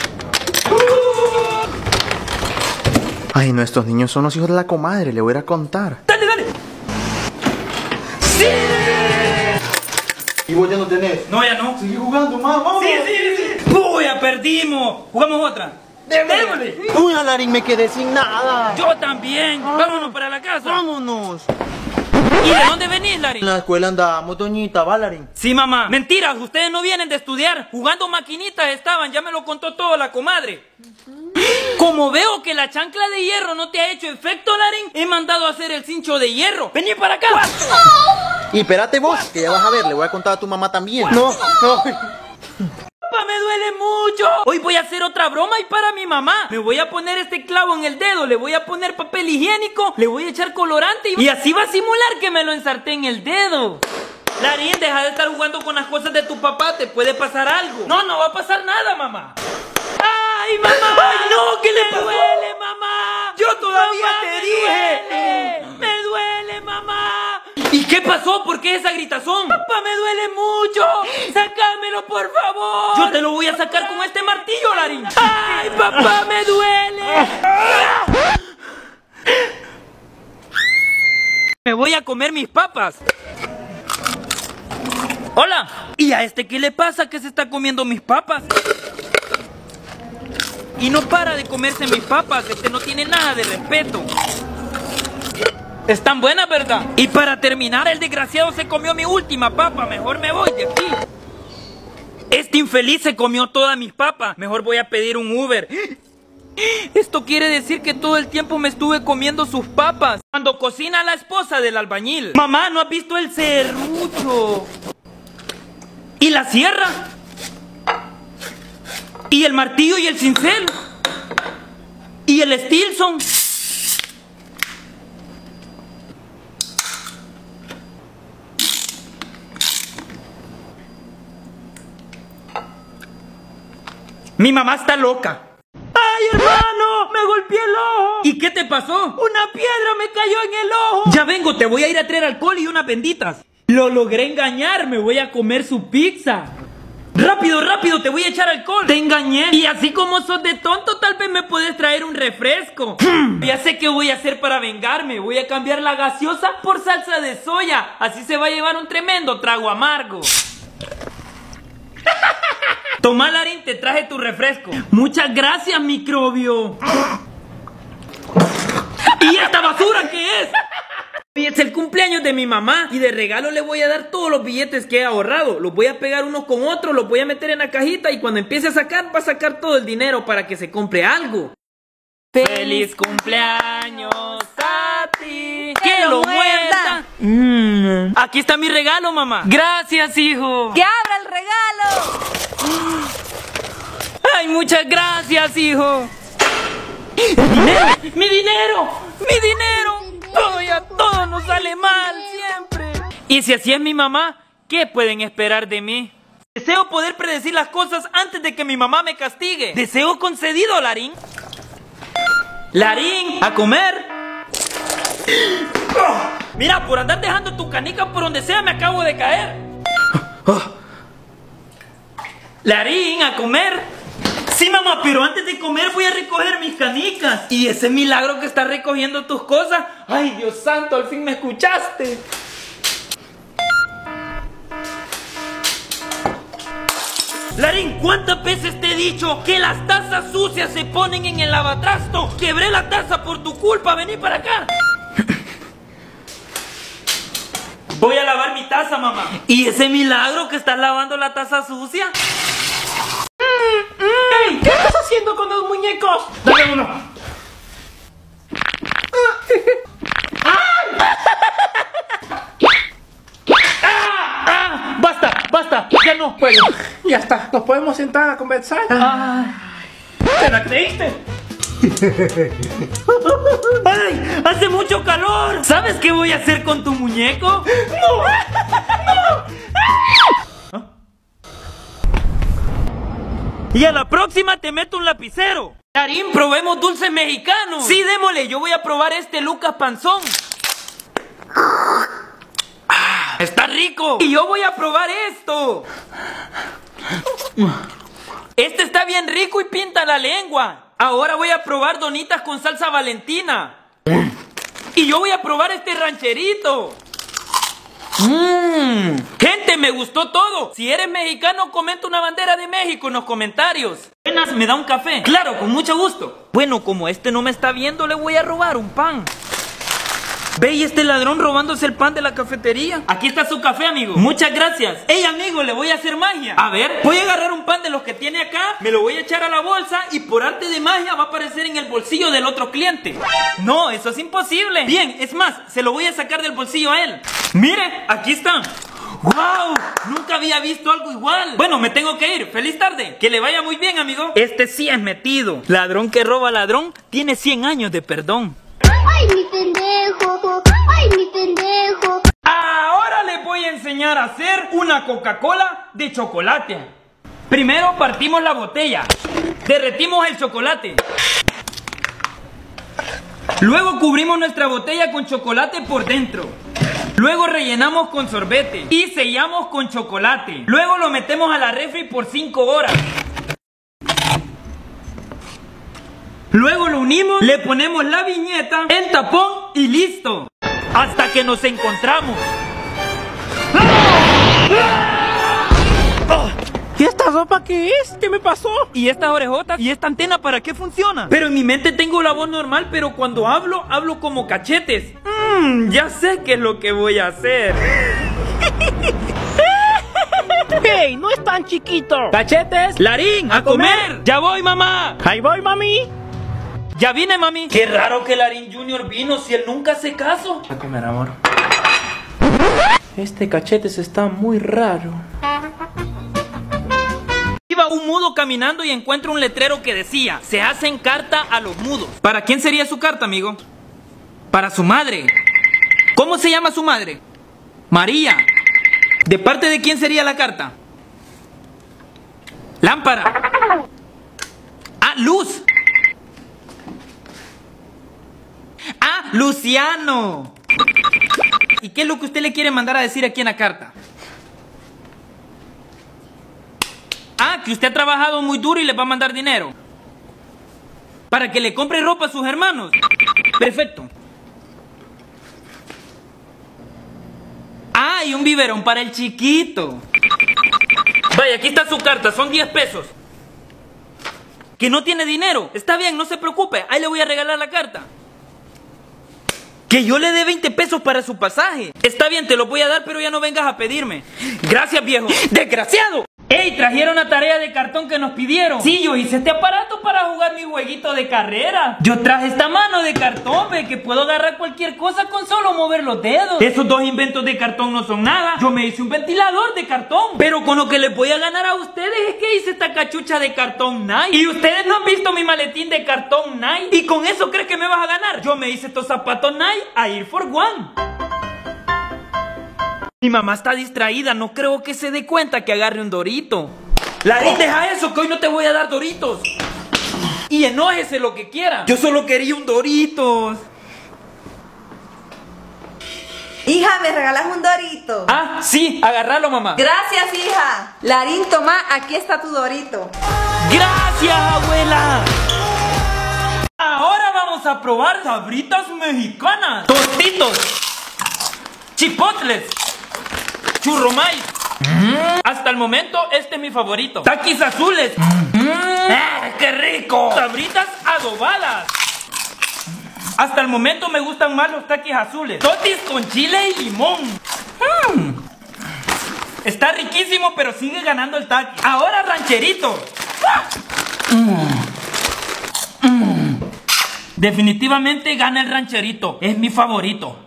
[SPEAKER 2] Ay, no, estos niños son los hijos de la comadre, le voy a ir a contar.
[SPEAKER 1] Dale. ¡Sí!
[SPEAKER 2] ¿Y vos ya no tenés?
[SPEAKER 1] No, ya no.
[SPEAKER 2] Sigue jugando, mamá, vamos.
[SPEAKER 1] Sí. Uy, ya perdimos. ¿Jugamos otra? Démosle.
[SPEAKER 2] Uy, Larín, me quedé sin nada.
[SPEAKER 1] Yo también. Vámonos para la casa.
[SPEAKER 2] Vámonos.
[SPEAKER 1] ¿Y de dónde venís,
[SPEAKER 2] En
[SPEAKER 1] Larín?
[SPEAKER 2] la escuela andamos, doñita, ¿va, Larín?
[SPEAKER 1] Sí, mamá. Mentiras, ustedes no vienen de estudiar. Jugando maquinitas estaban, ya me lo contó todo la comadre. Como veo que la chancla de hierro no te ha hecho efecto, Larín, he mandado a hacer el cincho de hierro. Vení para acá.
[SPEAKER 2] Y espérate vos, que ya vas a ver, le voy a contar a tu mamá también. No.
[SPEAKER 1] Papá, me duele mucho. Hoy voy a hacer otra broma y para mi mamá. Me voy a poner este clavo en el dedo, le voy a poner papel higiénico, le voy a echar colorante y así va a simular que me lo ensarté en el dedo. Larín, deja de estar jugando con las cosas de tu papá, te puede pasar algo. No va a pasar nada, mamá. ¡Ay, mamá! ¡Ay, no! ¿Qué le duele, mamá? Yo todavía te dije. Me duele, mamá. ¿Y qué pasó? ¿Por qué esa gritazón? Papá, me duele mucho. Sácamelo, por favor. Yo te lo voy a sacar con este martillo, Larín. ¡Ay, papá, me duele! Me voy a comer mis papas. Hola. ¿Y a este qué le pasa que se está comiendo mis papas? Y no para de comerse mis papas. Este no tiene nada de respeto. Están buenas, ¿verdad? Y para terminar, el desgraciado se comió mi última papa. Mejor me voy de aquí. Este infeliz se comió todas mis papas. Mejor voy a pedir un Uber. Esto quiere decir que todo el tiempo me estuve comiendo sus papas. Cuando cocina la esposa del albañil. Mamá, ¿no has visto el serrucho? ¿Y la sierra? ¿Y el martillo y el cincel? ¿Y el Stilson? Mi mamá está loca. ¡Ay, hermano! ¡Me golpeé el ojo! ¿Y qué te pasó? ¡Una piedra me cayó en el ojo! Ya vengo, te voy a ir a traer alcohol y unas benditas. Lo logré engañar, me voy a comer su pizza. ¡Rápido, rápido! ¡Te voy a echar alcohol! ¡Te engañé! Y así como sos de tonto, tal vez me puedes traer un refresco. Ya sé qué voy a hacer para vengarme. Voy a cambiar la gaseosa por salsa de soya. Así se va a llevar un tremendo trago amargo. Toma, Larín, te traje tu refresco. Muchas gracias, microbio. ¿Y esta basura qué es? Hoy es el cumpleaños de mi mamá y de regalo le voy a dar todos los billetes que he ahorrado. Los voy a pegar unos con otros, los voy a meter en la cajita y cuando empiece a sacar, va a sacar todo el dinero para que se compre algo. ¡Feliz cumpleaños a ti! ¡Que lo muerda! Aquí está mi regalo, mamá. Gracias, hijo.
[SPEAKER 3] ¡Que abra el regalo!
[SPEAKER 1] ¡Ay, muchas gracias, hijo! ¡Dinero! ¡Mi dinero! ¡Mi dinero! Todo y a todos nos sale mal siempre. Y si así es mi mamá, ¿qué pueden esperar de mí? Deseo poder predecir las cosas antes de que mi mamá me castigue. Deseo concedido, Larín. Larín, a comer. Mira, por andar dejando tu canica por donde sea me acabo de caer. Larín, a comer. Sí, mamá, pero antes de comer voy a recoger mis canicas. Y ese milagro que estás recogiendo tus cosas. Ay, Dios santo, al fin me escuchaste. Larín, ¿cuántas veces te he dicho que las tazas sucias se ponen en el lavatrasto? Quebré la taza por tu culpa, vení para acá. Voy a lavar mi taza, mamá. ¿Y ese milagro que estás lavando la taza sucia?
[SPEAKER 7] ¿Qué estás haciendo con los muñecos? Dame uno. Basta, ya no puedo. Ya está, nos podemos sentar a conversar. ¿Te la creíste?
[SPEAKER 1] ¡Ay! ¡Hace mucho calor! ¿Sabes qué voy a hacer con tu muñeco? ¡No! Y a la próxima te meto un lapicero. Larín, probemos dulces mexicanos. Sí, démosle, yo voy a probar este Lucas Panzón. ¡Está rico! Y yo voy a probar esto. Este está bien rico y pinta la lengua. Ahora voy a probar donitas con salsa Valentina. Y yo voy a probar este rancherito. Gente, me gustó todo. Si eres mexicano, comenta una bandera de México en los comentarios. Buenas, ¿me da un café? Claro, con mucho gusto. Bueno, como este no me está viendo, le voy a robar un pan. Ve, y este ladrón robándose el pan de la cafetería. Aquí está su café, amigo. Muchas gracias. Ey, amigo, le voy a hacer magia. A ver, voy a agarrar un pan de los que tiene acá, me lo voy a echar a la bolsa y por arte de magia va a aparecer en el bolsillo del otro cliente. No, eso es imposible. Bien, es más, se lo voy a sacar del bolsillo a él. Mire, aquí está. ¡Wow! Nunca había visto algo igual. Bueno, me tengo que ir. ¡Feliz tarde! Que le vaya muy bien, amigo. Este sí es metido. Ladrón que roba ladrón tiene 100 años de perdón.
[SPEAKER 4] ¡Ay, mi pendejo! ¡Ay, mi pendejo!
[SPEAKER 1] Ahora les voy a enseñar a hacer una Coca-Cola de chocolate. Primero partimos la botella. Derretimos el chocolate. Luego cubrimos nuestra botella con chocolate por dentro. Luego rellenamos con sorbete y sellamos con chocolate. Luego lo metemos a la refri por 5 horas. Luego lo unimos, le ponemos la viñeta, el tapón y listo. Hasta que nos encontramos.
[SPEAKER 7] ¿Y esta ropa qué es? ¿Qué me pasó?
[SPEAKER 1] ¿Y estas orejotas? ¿Y esta antena para qué funciona? Pero en mi mente tengo la voz normal, pero cuando hablo, hablo como cachetes. Ya sé qué es lo que voy a hacer.
[SPEAKER 7] ¡Hey! ¡No es tan chiquito!
[SPEAKER 1] ¡Cachetes! ¡Larín! ¡A comer! ¡Ya voy, mamá!
[SPEAKER 7] ¡Ahí voy, mami!
[SPEAKER 1] ¡Ya vine, mami! ¡Qué raro que Larín Jr. vino si él nunca hace caso!
[SPEAKER 7] A comer, amor. Este Cachetes está muy raro.
[SPEAKER 1] Iba un mudo caminando y encuentra un letrero que decía: se hacen carta a los mudos. ¿Para quién sería su carta, amigo? Para su madre. ¿Cómo se llama su madre? María. ¿De parte de quién sería la carta? Lámpara. Ah, Luz. Ah, Luciano. ¿Y qué es lo que usted le quiere mandar a decir aquí en la carta? Ah, que usted ha trabajado muy duro y le va a mandar dinero para que le compre ropa a sus hermanos. Perfecto. Ah, y un biberón para el chiquito. Vaya, aquí está su carta, son 10 pesos. ¿Que no tiene dinero? Está bien, no se preocupe, ahí le voy a regalar la carta. Que yo le dé 20 pesos para su pasaje. Está bien, te lo voy a dar, pero ya no vengas a pedirme. Gracias, viejo. ¡Desgraciado! ¡Ey! Trajeron la tarea de cartón que nos pidieron. Sí, yo hice este aparato para jugar mi jueguito de carrera. Yo traje esta mano de cartón, ve, que puedo agarrar cualquier cosa con solo mover los dedos. Esos dos inventos de cartón no son nada. Yo me hice un ventilador de cartón. Pero con lo que les voy a ganar a ustedes es que hice esta cachucha de cartón Nike. Y ustedes no han visto mi maletín de cartón Nike. ¿Y con eso crees que me vas a ganar? Yo me hice estos zapatos Nike a Air for One. Mi mamá está distraída, no creo que se dé cuenta que agarre un dorito. Larín, deja eso, que hoy no te voy a dar doritos. Y enójese lo que quiera. Yo solo quería un doritos.
[SPEAKER 3] Hija, ¿me regalas un dorito?
[SPEAKER 1] Ah, sí, agárralo, mamá.
[SPEAKER 3] Gracias, hija. Larín, toma, aquí está tu dorito.
[SPEAKER 1] Gracias, abuela. Ahora vamos a probar sabritas mexicanas. Tostitos, chipotles, churromais. Hasta el momento este es mi favorito. Taquis azules. ¡Qué rico! Sabritas adobadas. Hasta el momento me gustan más los taquis azules. Totis con chile y limón. Está riquísimo, pero sigue ganando el taqui. Ahora rancherito. Definitivamente gana el rancherito. Es mi favorito.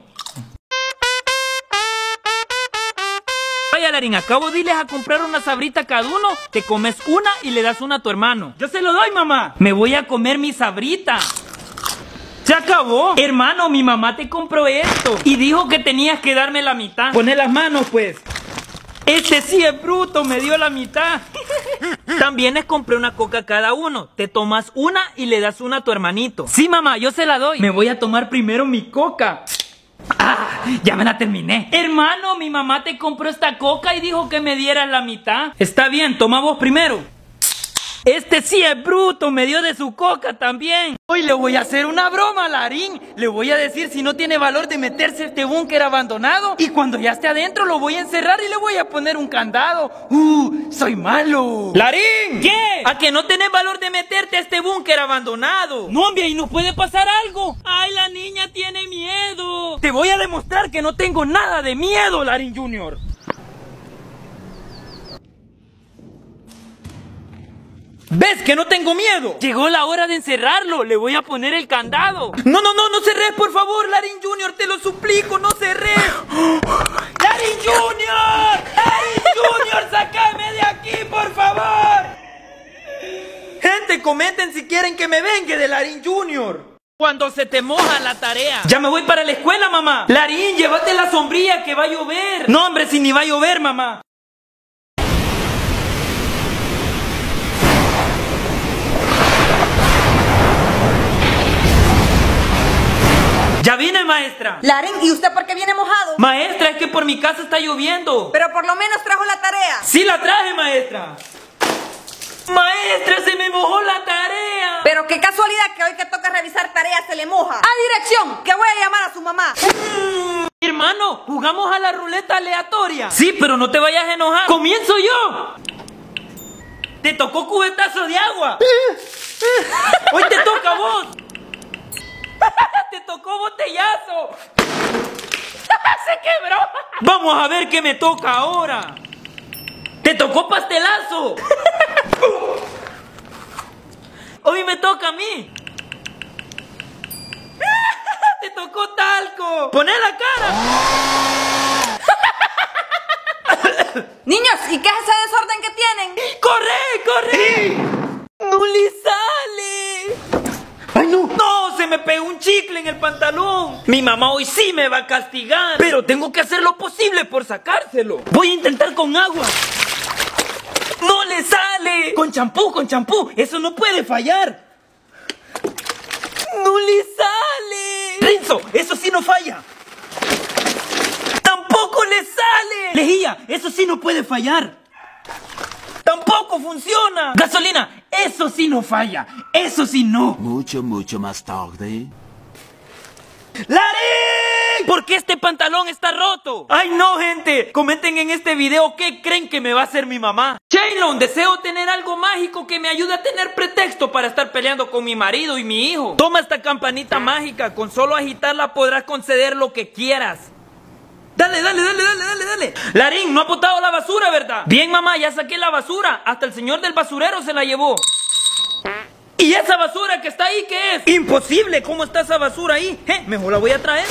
[SPEAKER 1] Vaya, Larín, acabo de irles a comprar una sabrita cada uno. Te comes una y le das una a tu hermano. Yo se lo doy, mamá. Me voy a comer mi sabrita. Se acabó. Hermano, mi mamá te compró esto y dijo que tenías que darme la mitad. Poné las manos, pues. Este sí es bruto, me dio la mitad. También les compré una coca cada uno. Te tomas una y le das una a tu hermanito. Sí, mamá, yo se la doy. Me voy a tomar primero mi coca. Ah, ya me la terminé. Hermano, mi mamá te compró esta coca y dijo que me dieras la mitad. Está bien, toma vos primero. Este sí es bruto, me dio de su coca también. Hoy le voy a hacer una broma a Larín. Le voy a decir si no tiene valor de meterse a este búnker abandonado. Y cuando ya esté adentro lo voy a encerrar y le voy a poner un candado. Soy malo. ¡Larín! ¿Qué? ¿A que no tenés valor de meterte a este búnker abandonado? No, hombre, ahí nos puede pasar algo. ¡Ay, la niña tiene miedo! Te voy a demostrar que no tengo nada de miedo, Larín Jr. ¿Ves que no tengo miedo? Llegó la hora de encerrarlo. Le voy a poner el candado. No cerrés, por favor, Larín Jr. Te lo suplico, no cerrés. ¡Larín Jr! ¡Larín Jr! ¡Sácame de aquí, por favor! Gente, comenten si quieren que me vengue de Larín Jr. Cuando se te moja la tarea. Ya me voy para la escuela, mamá. Larín, llévate la sombrilla que va a llover. No, hombre, si ni va a llover, mamá. ¡Ya vine, maestra!
[SPEAKER 3] Larín, ¿y usted por qué viene mojado?
[SPEAKER 1] Maestra, es que por mi casa está lloviendo.
[SPEAKER 3] Pero por lo menos trajo la tarea.
[SPEAKER 1] ¡Sí la traje, maestra! ¡Maestra, se me mojó la tarea!
[SPEAKER 3] Pero qué casualidad que hoy que toca revisar tareas se le moja. ¡A dirección! Que voy a llamar a su mamá.
[SPEAKER 1] Hermano, ¿jugamos a la ruleta aleatoria? Sí, pero no te vayas a enojar. ¡Comienzo yo! ¡Te tocó cubetazo de agua! ¡Hoy te toca a vos! ¡Te tocó botellazo! ¡Se quebró! Vamos a ver qué me toca ahora. ¡Te tocó pastelazo! Hoy me toca a mí. ¡Te tocó talco! ¡Poné la cara!
[SPEAKER 3] Niños, ¿y qué es ese desorden que tienen?
[SPEAKER 1] ¡Corre, corre! ¡No le sale! ¡Ay, no! ¡No! ¡Se me pegó un chicle en el pantalón! Mi mamá hoy sí me va a castigar. Pero tengo que hacer lo posible por sacárselo. Voy a intentar con agua. ¡No le sale! Con champú, con champú. Eso no puede fallar. ¡No le sale! ¡Renzo! Eso sí no falla. ¡Tampoco le sale! Lejía, eso sí no puede fallar. ¡Tampoco funciona! ¡Gasolina! ¡Eso sí no falla! ¡Eso sí no!
[SPEAKER 6] Mucho más tarde.
[SPEAKER 1] ¡Larín! ¿Por qué este pantalón está roto? ¡Ay, no, gente! Comenten en este video qué creen que me va a hacer mi mamá. Shaylon, deseo tener algo mágico que me ayude a tener pretexto para estar peleando con mi marido y mi hijo. Toma esta campanita mágica. Con solo agitarla podrás conceder lo que quieras. Dale. Larín, no ha botado la basura, ¿verdad? Bien, mamá, ya saqué la basura. Hasta el señor del basurero se la llevó. ¿Y esa basura que está ahí qué es? Imposible, ¿cómo está esa basura ahí? Mejor la voy a traer.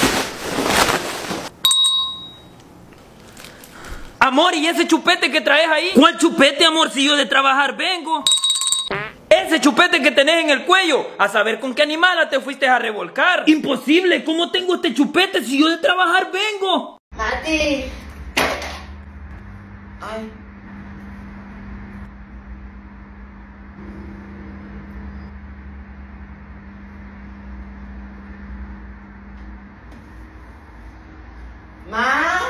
[SPEAKER 1] Amor, ¿y ese chupete que traes ahí? ¿Cuál chupete, amor? Si yo de trabajar vengo. Ese chupete que tenés en el cuello, a saber con qué animala te fuiste a revolcar. Imposible, ¿cómo tengo este chupete si yo de trabajar vengo?
[SPEAKER 8] Mati. Ay. Ma.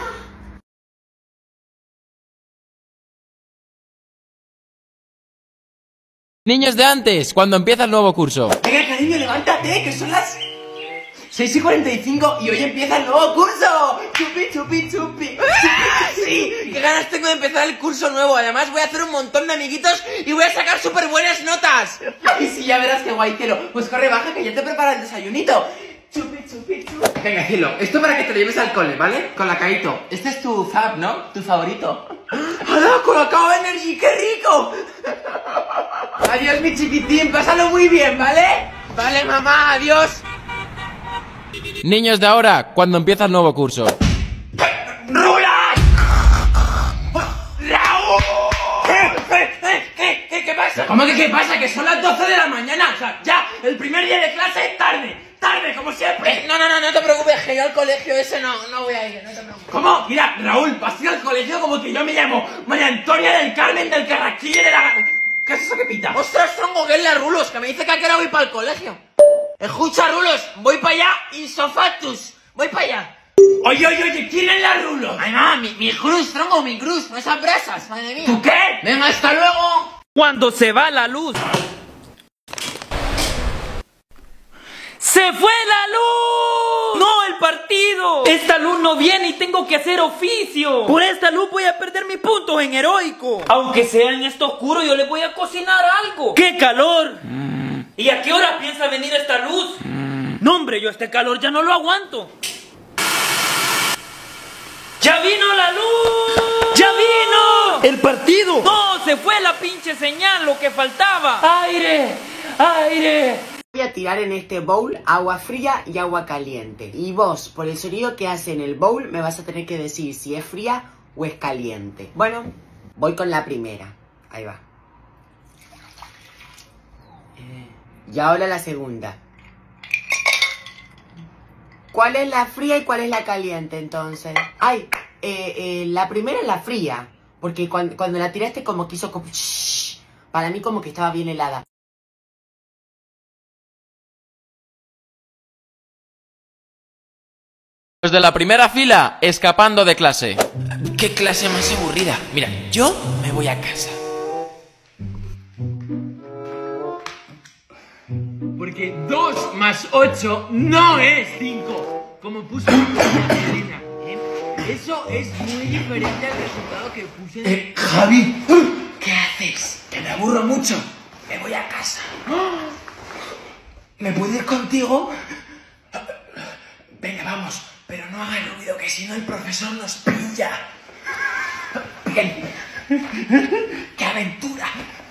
[SPEAKER 9] Niños de antes, cuando empieza el nuevo curso.
[SPEAKER 8] Venga, cariño, levántate, que son las 6:45 y hoy empieza el nuevo curso. Chupi. Sí, qué ganas tengo de empezar el curso nuevo. Además voy a hacer un montón de amiguitos y voy a sacar súper buenas notas. Ay, sí, ya verás qué guay, cielo. Pues corre, baja, que ya te prepara el desayunito. Chupi. Venga, cielo, esto para que te lo lleves al cole, ¿vale? Con la Caito. Este es tu fab, ¿no? Tu favorito. ¡Hala, Colacao Energy! ¡Qué rico! Adiós, mi chiquitín, pásalo muy bien, ¿vale? Vale, mamá, adiós.
[SPEAKER 9] Niños de ahora, cuando empieza el nuevo curso.
[SPEAKER 8] ¡Rula! ¡Raúl! ¿Qué pasa? ¿Cómo que qué pasa? Que son las 12 de la mañana. O sea, ya, el primer día de clase es tarde, como siempre. No te preocupes, que yo al colegio ese no voy a ir, no te preocupes. ¿Cómo? Mira, Raúl, vas a ir al colegio como que yo me llamo María Antonia del Carmen del Carraquille de la... ¿Qué es eso que pita? ¡Ostras, tronco, que es la Rulos! Que me dice que a qué hora voy para el colegio. Escucha, Rulos, voy para allá, insofactus. Voy para allá. Oye, ¿quién es la Rulos? Ay, mamá, mi cruz, tronco, mi cruz, no esas brasas, madre mía. ¿Tú qué? Venga, hasta luego.
[SPEAKER 1] Cuando se va la luz. ¡Se fue la luz! ¡No, el partido! Esta luz no viene y tengo que hacer oficio. Por esta luz voy a perder mis puntos en heroico. Aunque sea en esto oscuro, yo le voy a cocinar algo. ¡Qué calor! ¿Y a qué hora piensa venir esta luz? No, hombre, yo este calor ya no lo aguanto. ¡Ya vino la luz! ¡Ya vino! ¡El partido! ¡No! Se fue la pinche señal, lo que faltaba. ¡Aire!
[SPEAKER 8] Voy a tirar en este bowl agua fría y agua caliente. Y vos, por el sonido que hace en el bowl, me vas a tener que decir si es fría o es caliente. Bueno, voy con la primera. Ahí va. Y ahora la segunda. ¿Cuál es la fría y cuál es la caliente entonces? Ay, la primera es la fría. Porque cuando la tiraste como que hizo como... Shh, para mí como que estaba bien helada.
[SPEAKER 9] Los de la primera fila, escapando de clase.
[SPEAKER 10] Qué clase más aburrida. Mira, yo me voy a casa.
[SPEAKER 11] Porque 2 más 8 no es 5. Como puso Elena, ¿eh? Eso es muy diferente al resultado que puse.
[SPEAKER 8] Javi, ¿qué haces? Que me aburro mucho. Me voy a casa. ¿Me puedo ir contigo? Venga, vamos. Pero no hagas ruido, que si no el profesor nos pilla. Bien. ¡Qué aventura!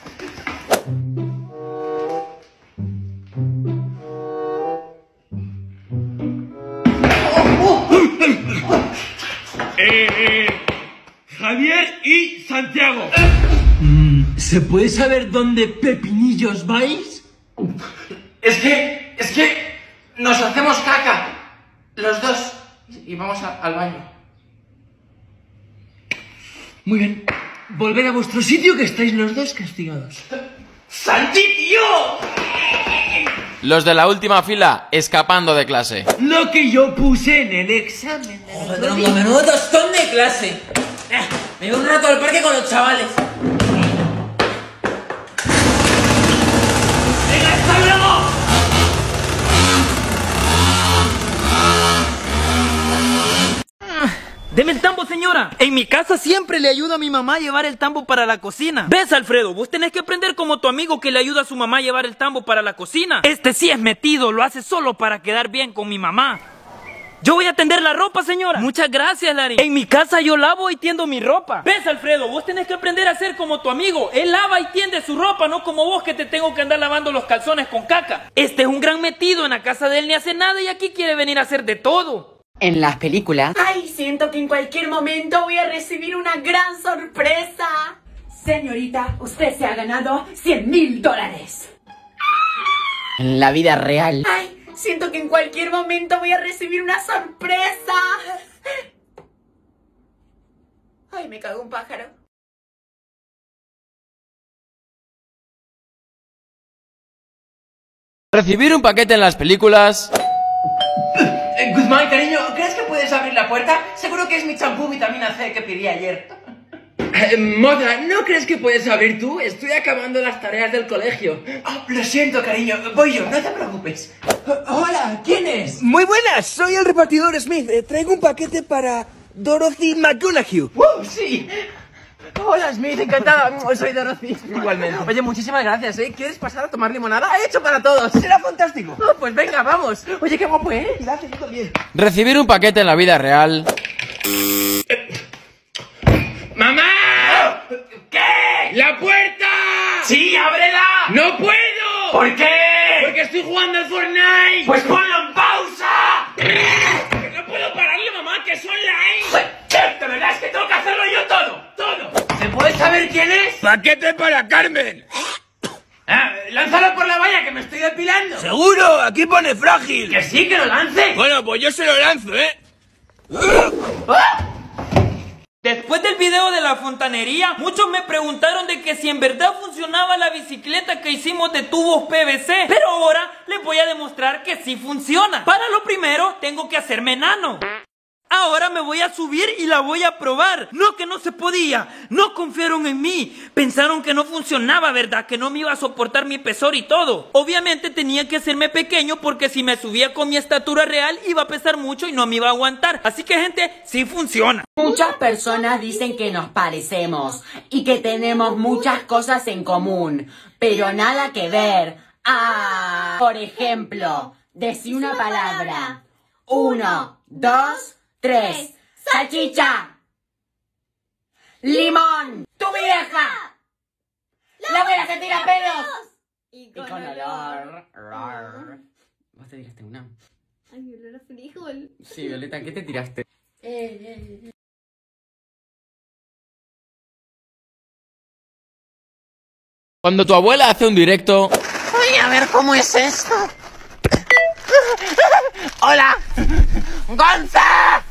[SPEAKER 11] Javier y Santiago. ¿Se puede saber dónde pepinillos vais?
[SPEAKER 8] Es que nos hacemos caca. Los dos. Y vamos al baño.
[SPEAKER 11] Muy bien. Volved a vuestro sitio, que estáis los dos castigados.
[SPEAKER 8] ¡Santi, tío!
[SPEAKER 9] Los de la última fila, escapando de clase.
[SPEAKER 11] Lo que yo puse en el examen.
[SPEAKER 10] Joder, tronco, menudo tostón de clase. Me voy un rato al parque con los chavales.
[SPEAKER 11] ¡Venga, hasta luego!
[SPEAKER 1] Deme el tambo, señora. En mi casa siempre le ayuda a mi mamá a llevar el tambo para la cocina. ¿Ves, Alfredo? Vos tenés que aprender como tu amigo que le ayuda a su mamá a llevar el tambo para la cocina. Este sí es metido, lo hace solo para quedar bien con mi mamá. Yo voy a tender la ropa, señora. Muchas gracias, Larín. En mi casa yo lavo y tiendo mi ropa. ¿Ves, Alfredo? Vos tenés que aprender a ser como tu amigo. Él lava y tiende su ropa, no como vos que te tengo que andar lavando los calzones con caca. Este es un gran metido, en la casa de él ni hace nada y aquí quiere venir a hacer de todo.
[SPEAKER 12] En las películas...
[SPEAKER 13] Ay, siento que en cualquier momento voy a recibir una gran sorpresa. Señorita, usted se ha ganado $100,000.
[SPEAKER 12] En la vida real...
[SPEAKER 13] Ay, siento que en cualquier momento voy a recibir una sorpresa. Ay, me cagó un pájaro.
[SPEAKER 9] Recibir un paquete en las películas...
[SPEAKER 8] Guzmán, cariño, ¿crees que puedes abrir la puerta? Seguro que es mi champú vitamina C que pedí ayer.
[SPEAKER 11] Moza, ¿no crees que puedes abrir tú? Estoy acabando las tareas del colegio.
[SPEAKER 8] Oh, lo siento, cariño, voy yo, no te preocupes. Hola, ¿quién es?
[SPEAKER 14] Muy buenas, soy el repartidor Smith. Traigo un paquete para Dorothy McGonaghy.
[SPEAKER 8] Sí. Hola, Smith, encantada. Soy Dorothy. Igualmente. Oye, muchísimas gracias, ¿eh? ¿Quieres pasar a tomar limonada? He hecho para todos.
[SPEAKER 14] Será fantástico.
[SPEAKER 8] Oh, pues venga, vamos. Oye, qué guapo, ¿eh?
[SPEAKER 14] Gracias, yo también.
[SPEAKER 9] Recibir un paquete en la vida real...
[SPEAKER 11] ¡Mamá!
[SPEAKER 8] ¿Qué?
[SPEAKER 11] ¡La puerta!
[SPEAKER 8] ¡Sí, ábrela!
[SPEAKER 11] ¡No puedo!
[SPEAKER 8] ¿Por qué?
[SPEAKER 11] Porque estoy jugando al Fortnite.
[SPEAKER 8] ¡Pues ponlo en pausa!
[SPEAKER 11] No puedo pararle, mamá, que es online.
[SPEAKER 8] Pues, de verdad es que tengo que hacerlo yo todo. ¿Se puede saber quién es?
[SPEAKER 11] ¡Paquete para Carmen!
[SPEAKER 8] Lánzalo por la valla, que me estoy depilando.
[SPEAKER 14] ¡Seguro! Aquí pone frágil.
[SPEAKER 8] Que sí, que lo lance.
[SPEAKER 11] Bueno, pues yo se lo lanzo, ¿eh?
[SPEAKER 1] Después del video de la fontanería, muchos me preguntaron de que si en verdad funcionaba la bicicleta que hicimos de tubos PVC. Pero ahora les voy a demostrar que sí funciona. Para lo primero, tengo que hacerme enano. Ahora me voy a subir y la voy a probar. No, que no se podía. No confiaron en mí. Pensaron que no funcionaba, ¿verdad? Que no me iba a soportar mi pesor y todo. Obviamente tenía que hacerme pequeño porque si me subía con mi estatura real iba a pesar mucho y no me iba a aguantar. Así que, gente, sí funciona.
[SPEAKER 12] Muchas personas dicen que nos parecemos y que tenemos muchas cosas en común, pero nada que ver. Por ejemplo, decí una palabra. 1, 2, 3. Salchicha. Limón. Tu vieja. La abuela que tira pelos. Y con olor. ¿Vos te tiraste una?
[SPEAKER 4] Ay, mi olor a frijol.
[SPEAKER 12] Sí, Violeta, ¿qué te tiraste?
[SPEAKER 9] Cuando tu abuela hace un directo...
[SPEAKER 8] Voy a ver cómo es esto. ¡Hola! ¡Gonza!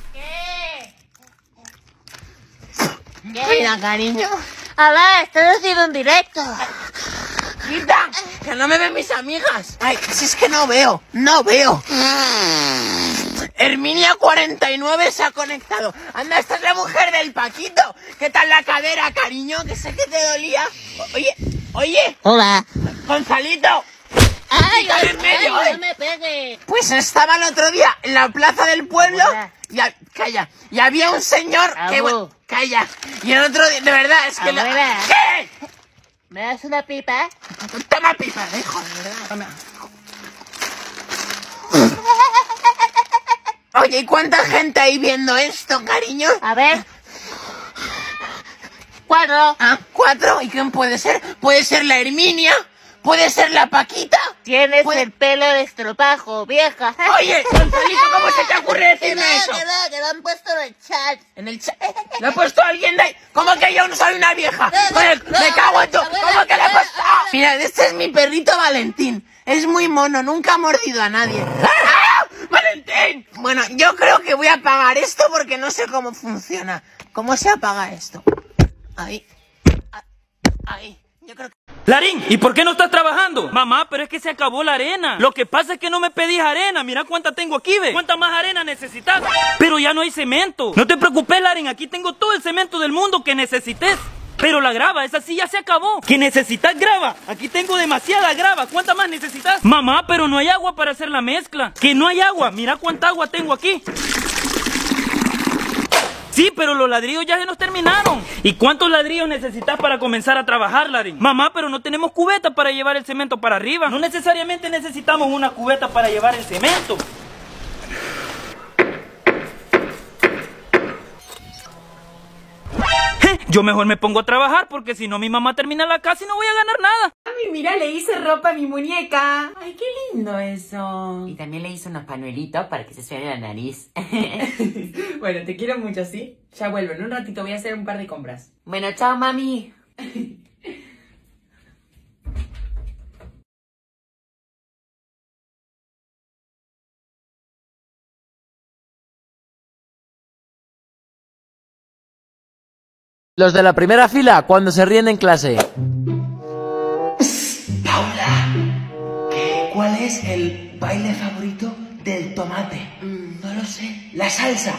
[SPEAKER 4] ¿Qué?
[SPEAKER 8] Mira, cariño.
[SPEAKER 4] A ver, estoy haciendo un directo.
[SPEAKER 8] ¡Quita! ¡Que no me ven mis amigas! Ay, si es que no veo. ¡No veo! Herminia49 se ha conectado. Anda, esta es la mujer del Paquito. ¿Qué tal la cadera, cariño? Que sé que te dolía. Oye.
[SPEAKER 4] Hola.
[SPEAKER 8] Gonzalito.
[SPEAKER 4] ¡Ay,
[SPEAKER 8] en medio,
[SPEAKER 4] no me pegues!
[SPEAKER 8] Pues estaba el otro día en la plaza del pueblo. Calla. Y había un señor que... Bueno, calla. Y el otro día, de verdad, es que... ¿Qué?
[SPEAKER 4] ¿Me das una pipa?
[SPEAKER 8] Toma pipa, hijo, de verdad. Toma. Oye, ¿y cuánta gente hay viendo esto, cariño?
[SPEAKER 4] A ver. 4.
[SPEAKER 8] 4. ¿Y quién puede ser? ¿Puede ser la Herminia? ¿Puede ser la Paquita?
[SPEAKER 4] Tienes el pelo de estropajo, vieja.
[SPEAKER 8] Oye, Gonzalito, ¿cómo se te ocurre decirme eso?
[SPEAKER 4] Que lo han puesto en el chat.
[SPEAKER 8] ¿En el chat? ¿Le ha puesto alguien de ahí? ¿Cómo que yo no soy una vieja? Me cago en tu... ¿Cómo que le ha puesto? Mira, este es mi perrito Valentín. Es muy mono, nunca ha mordido a nadie. ¡Ah! ¡Valentín! Bueno, yo creo que voy a apagar esto porque no sé cómo funciona. ¿Cómo se apaga esto? Ahí. Yo creo que...
[SPEAKER 1] Larín, ¿y por qué no estás trabajando? Mamá, pero es que se acabó la arena. Lo que pasa es que no me pedís arena. Mira cuánta tengo aquí, ve. ¿Cuánta más arena necesitas? Pero ya no hay cemento. No te preocupes, Larín, aquí tengo todo el cemento del mundo que necesites. Pero la grava, esa sí ya se acabó. ¿Que necesitas grava? Aquí tengo demasiada grava. ¿Cuánta más necesitas? Mamá, pero no hay agua para hacer la mezcla. Que no hay agua. Mira cuánta agua tengo aquí. Sí, pero los ladrillos ya se nos terminaron. ¿Y cuántos ladrillos necesitas para comenzar a trabajar, Larín? Mamá, pero no tenemos cubeta para llevar el cemento para arriba. No necesariamente necesitamos una cubeta para llevar el cemento. Yo mejor me pongo a trabajar porque si no mi mamá termina la casa y no voy a ganar nada.
[SPEAKER 13] Ay, mira, le hice ropa a mi muñeca. Ay, qué lindo eso.
[SPEAKER 12] Y también le hice unos panuelitos para que se suene la nariz.
[SPEAKER 13] Bueno, te quiero mucho, ¿sí? Ya vuelvo, en un ratito voy a hacer un par de compras.
[SPEAKER 12] Bueno, chao, mami.
[SPEAKER 9] Los de la primera fila cuando se ríen en clase.
[SPEAKER 8] Paula, ¿cuál es el baile favorito del tomate? No lo sé. La salsa.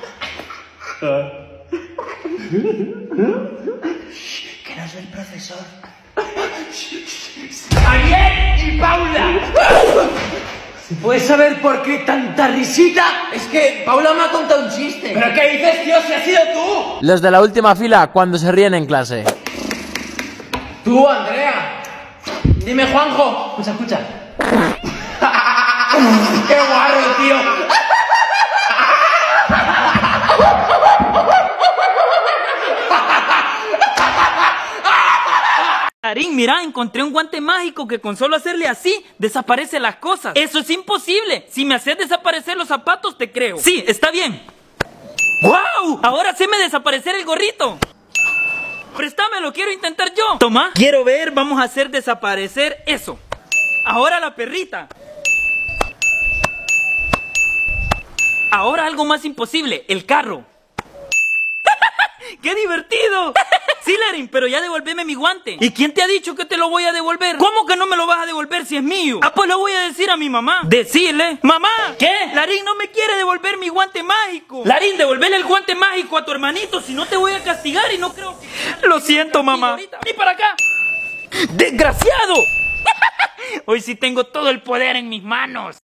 [SPEAKER 8] Que nos ve el profesor.
[SPEAKER 11] ¡Ariel y Paula! ¿Puedes saber por qué tanta risita?
[SPEAKER 8] Es que Paula me ha contado un chiste.
[SPEAKER 11] ¿Pero qué dices, tío, si has sido tú?
[SPEAKER 9] Los de la última fila cuando se ríen en clase.
[SPEAKER 11] Tú, Andrea. Dime, Juanjo. Escucha. ¡Qué guarro, tío!
[SPEAKER 1] Larín, mira, encontré un guante mágico que con solo hacerle así, desaparecen las cosas. Eso es imposible. Si me haces desaparecer los zapatos, te creo. Sí, está bien. ¡Wow! Ahora sí me desaparecer el gorrito. Préstamelo, quiero intentar yo. Toma. Quiero ver, vamos a hacer desaparecer eso. Ahora la perrita. Ahora algo más imposible, el carro. ¡Qué divertido! Sí, Larín, pero ya devuélveme mi guante. ¿Y quién te ha dicho que te lo voy a devolver? ¿Cómo que no me lo vas a devolver si es mío? Ah, pues lo voy a decir a mi mamá. Decirle, mamá, ¿qué? Larín no me quiere devolver mi guante mágico. Larín, devolverle el guante mágico a tu hermanito, si no te voy a castigar y no creo que... Lo siento, mamá. ¡Ni para acá! ¡Desgraciado! Hoy sí tengo todo el poder en mis manos.